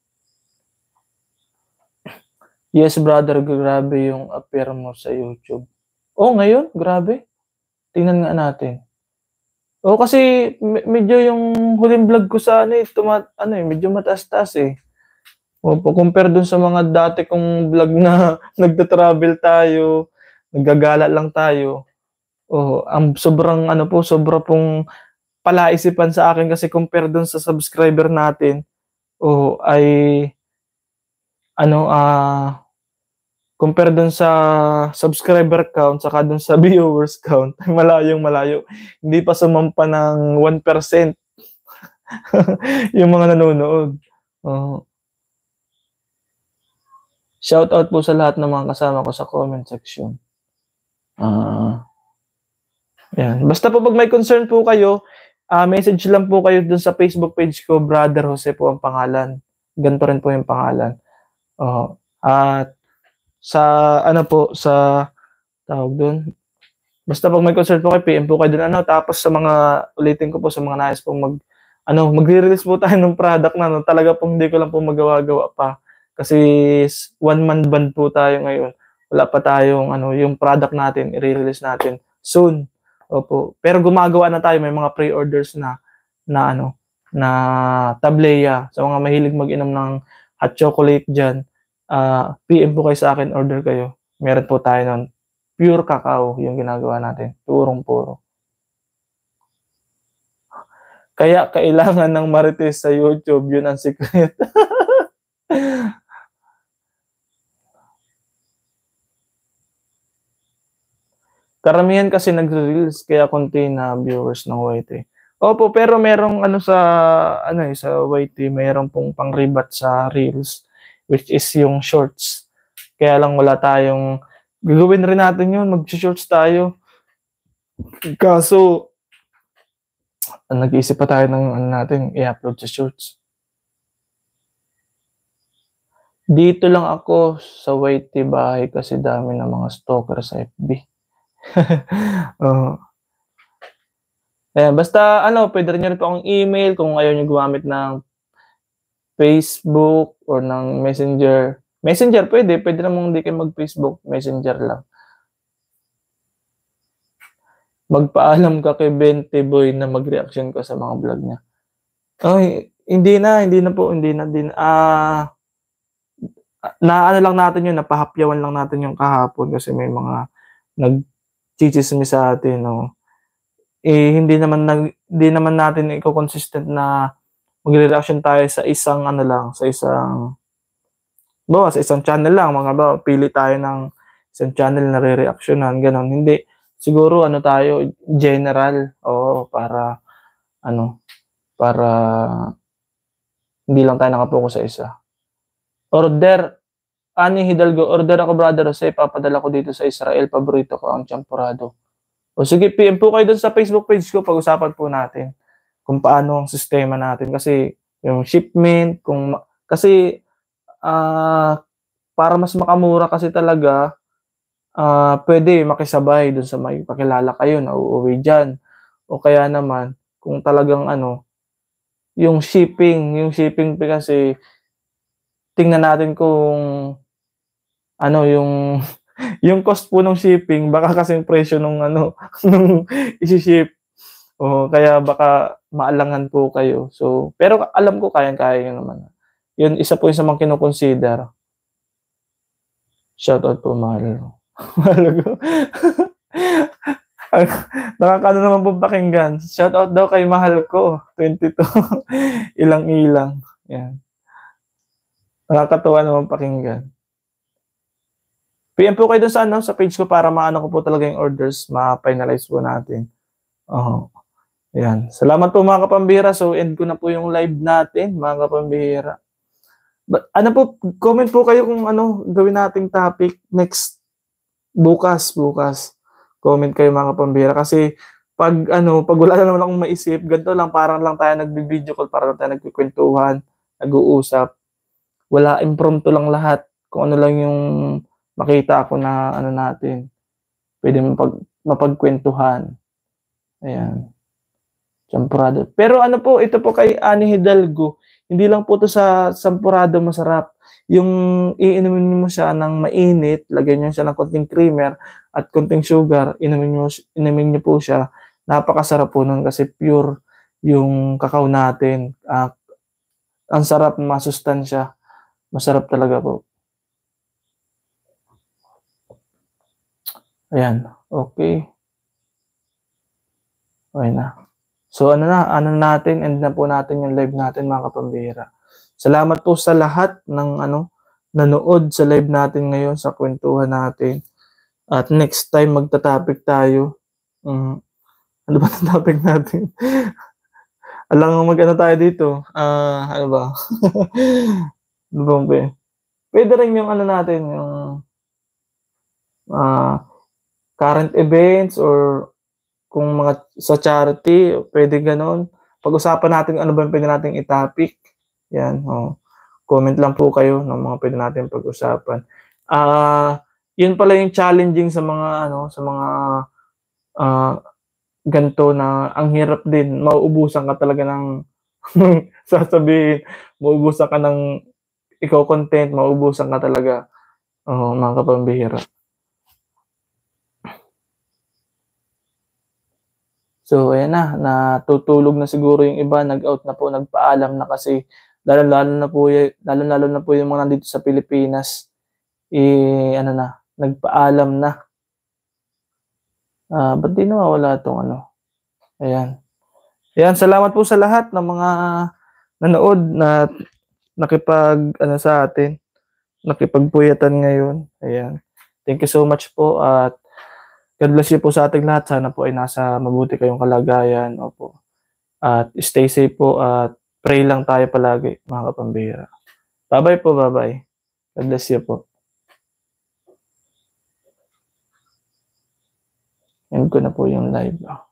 Yes, brother, grabe yung appear mo sa YouTube. Ngayon, grabe. Tingnan nga natin. Kasi medyo yung huling vlog ko sa medyo mataas-taas eh. Compare dun sa mga dati kong vlog na nagta-travel tayo, naggagala lang tayo. Oo, ang sobrang ano po, sobra pong palaisipan sa akin kasi compare dun sa subscriber natin, oo, ay ano, compare dun sa subscriber count saka dun sa viewers count, malayong-malayo. Hindi pa sumampa ng 1% yung mga nanonood. Oo. Shoutout po sa lahat ng mga kasama ko sa comment section. Ah, 'Yan. Basta po 'pag may concern po kayo, message lang po kayo dun sa Facebook page ko, Brother Jose po ang pangalan. Ganito rin po yung pangalan, oo. At sa ano po, sa tawag dun, basta 'pag may concern po kayo, PM po kayo dun ano. Tapos sa mga ulitin ko po sa mga nais pong ano, magre-release po tayo ng product na ano, talaga pong hindi ko lang po magawa-gawa pa. Kasi 1 month ban po tayo ngayon. Wala pa tayong ano, yung product natin ire-release natin soon. Opo. Pero gumagawa na tayo, may mga pre-orders na ano, na tableya. Sa mga mahilig mag-inom ng hot chocolate diyan, PM po kayo sa akin, order kayo. Meron po tayo nun. Pure cacao yung ginagawa natin, purong-puro. Kaya kailangan ng Marites sa YouTube, yun ang secret. Karamihan kasi nagre-reels kaya konti na viewers ng YT. Opo, pero merong ano sa ano, sa YT meron pong pang-rebat sa reels, which is yung shorts. Kaya lang wala tayong gagawin rin natin yun, magso-shorts tayo. Kaso nag-iisip pa tayo ng ano natin, i-upload sa shorts. Dito lang ako sa YT bahay kasi dami ng mga stalker sa FB. Oo. Ayan, basta ano, puwede rin niyo rin po akong email kung ayaw niyo gumamit ng Facebook or ng Messenger. Messenger puwede namang hindi kayo mag-Facebook, Messenger lang. Magpaalam ka kay Bente Boy na mag-reaction ka sa mga vlog niya. Ay, hindi na po, hindi na din. Naano lang natin 'yun, napahapyawan lang natin 'yung kahapon kasi may mga nagtsitsismis sa atin, oo. Hindi naman natin iko-consistent na magre-reaction tayo sa isang ano lang, sa isang halimbawa sa isang channel lang, mga halimbawa pili tayo ng isang channel na rereaksyonan, gano'n. Hindi, siguro ano tayo, general, oo, para ano, para hindi lang tayo naka-focus sa isa. Order, Ani Hidalgo, order ako brother Jose, ipapadala ko dito sa Israel, paborito ko ang champorado. O sige, PM po kayo dun sa Facebook page ko, pag-usapan po natin kung paano ang sistema natin kasi yung shipment, kasi para mas makamura kasi talaga, puwede makisabay dun sa may kakilala kayo na uuwi diyan o kaya naman kung talagang ano, yung shipping fee kasi tingnan natin kung ano yung yung cost po ng shipping baka kasing presyo nung ano, nung isi-ship. Oo, kaya baka maalangan po kayo. So, pero alam ko kayang-kaya niyo naman. Yun, isa po yun sa mga kino-consider. Shoutout po mahal. Mahal ko. Nakakaano naman po pakinggan. Shoutout daw kay mahal ko, 22. Ilang-ilang, yan. Nakakatuwa naman pakinggan. PM po kayo dun sa ano, sa page ko para maano ko po talaga yung orders, ma-finalize po natin. Oo. Ayan. Salamat po mga kapambihira. So, end ko na po yung live natin, mga kapambihira. Ano po, comment po kayo kung ano gawin nating topic next bukas. Comment kayo mga kapambihira kasi pag wala na naman akong maisip, ganito lang, parang lang tayo nagvi-video call, parang tayo nagkukwentuhan, nag-uusap. Wala, impromptu lang lahat. Kung ano lang yung makita ko na ano natin, pwede mapagkwentuhan. Ayan. Champurado. Pero ano po, ito po kay Ani Hidalgo, hindi lang po 'to sa champurado masarap. Yung iinumin mo siya ng mainit, lagyan niyo siya ng konting creamer at konting sugar, inumin niyo po siya. Napakasarap po nun kasi pure yung kakao natin. Ang sarap, masustansya. Masarap talaga po. Ayan, okay. Okay na. So ano natin, end na po natin yung live natin mga kapambihira. Salamat po sa lahat ng nanood sa live natin ngayon, sa kwentuhan natin. At next time magta-topic tayo. Ano ba ang topic natin? Alam mo tayo dito. Ano ba? Ano ba ba? Pwede rin yung natin, yung current events or kung mga sa charity, pwede ganon. Pag-usapan natin ano ba yung pwede nating i-topic. Yan, comment lang po kayo ng mga pwede natin pag-usapan. Yun pala yung challenging sa mga sa mga ganito na ang hirap din, mauubusan ka talaga ng sasabihin, mauubusan ka ng ikaw content, mauubusan ka talaga. Mga kapambihira. So ayan na, natutulog na siguro yung iba, nag-out na po, nagpaalam na kasi lalo-lalo na po yung mga nandito sa Pilipinas, nagpaalam na. Ba't di nawawala tong ayan. Ayan, salamat po sa lahat ng mga nanood na sa atin, nakipagpuyatan ngayon. Ayan. Thank you so much po at God bless you po sa ating lahat. Sana po ay nasa mabuti kayong kalagayan. Opo. At stay safe po at pray lang tayo palagi, mga kapambihira. Bye-bye po, bye-bye. God bless you po. End ko na po yung live.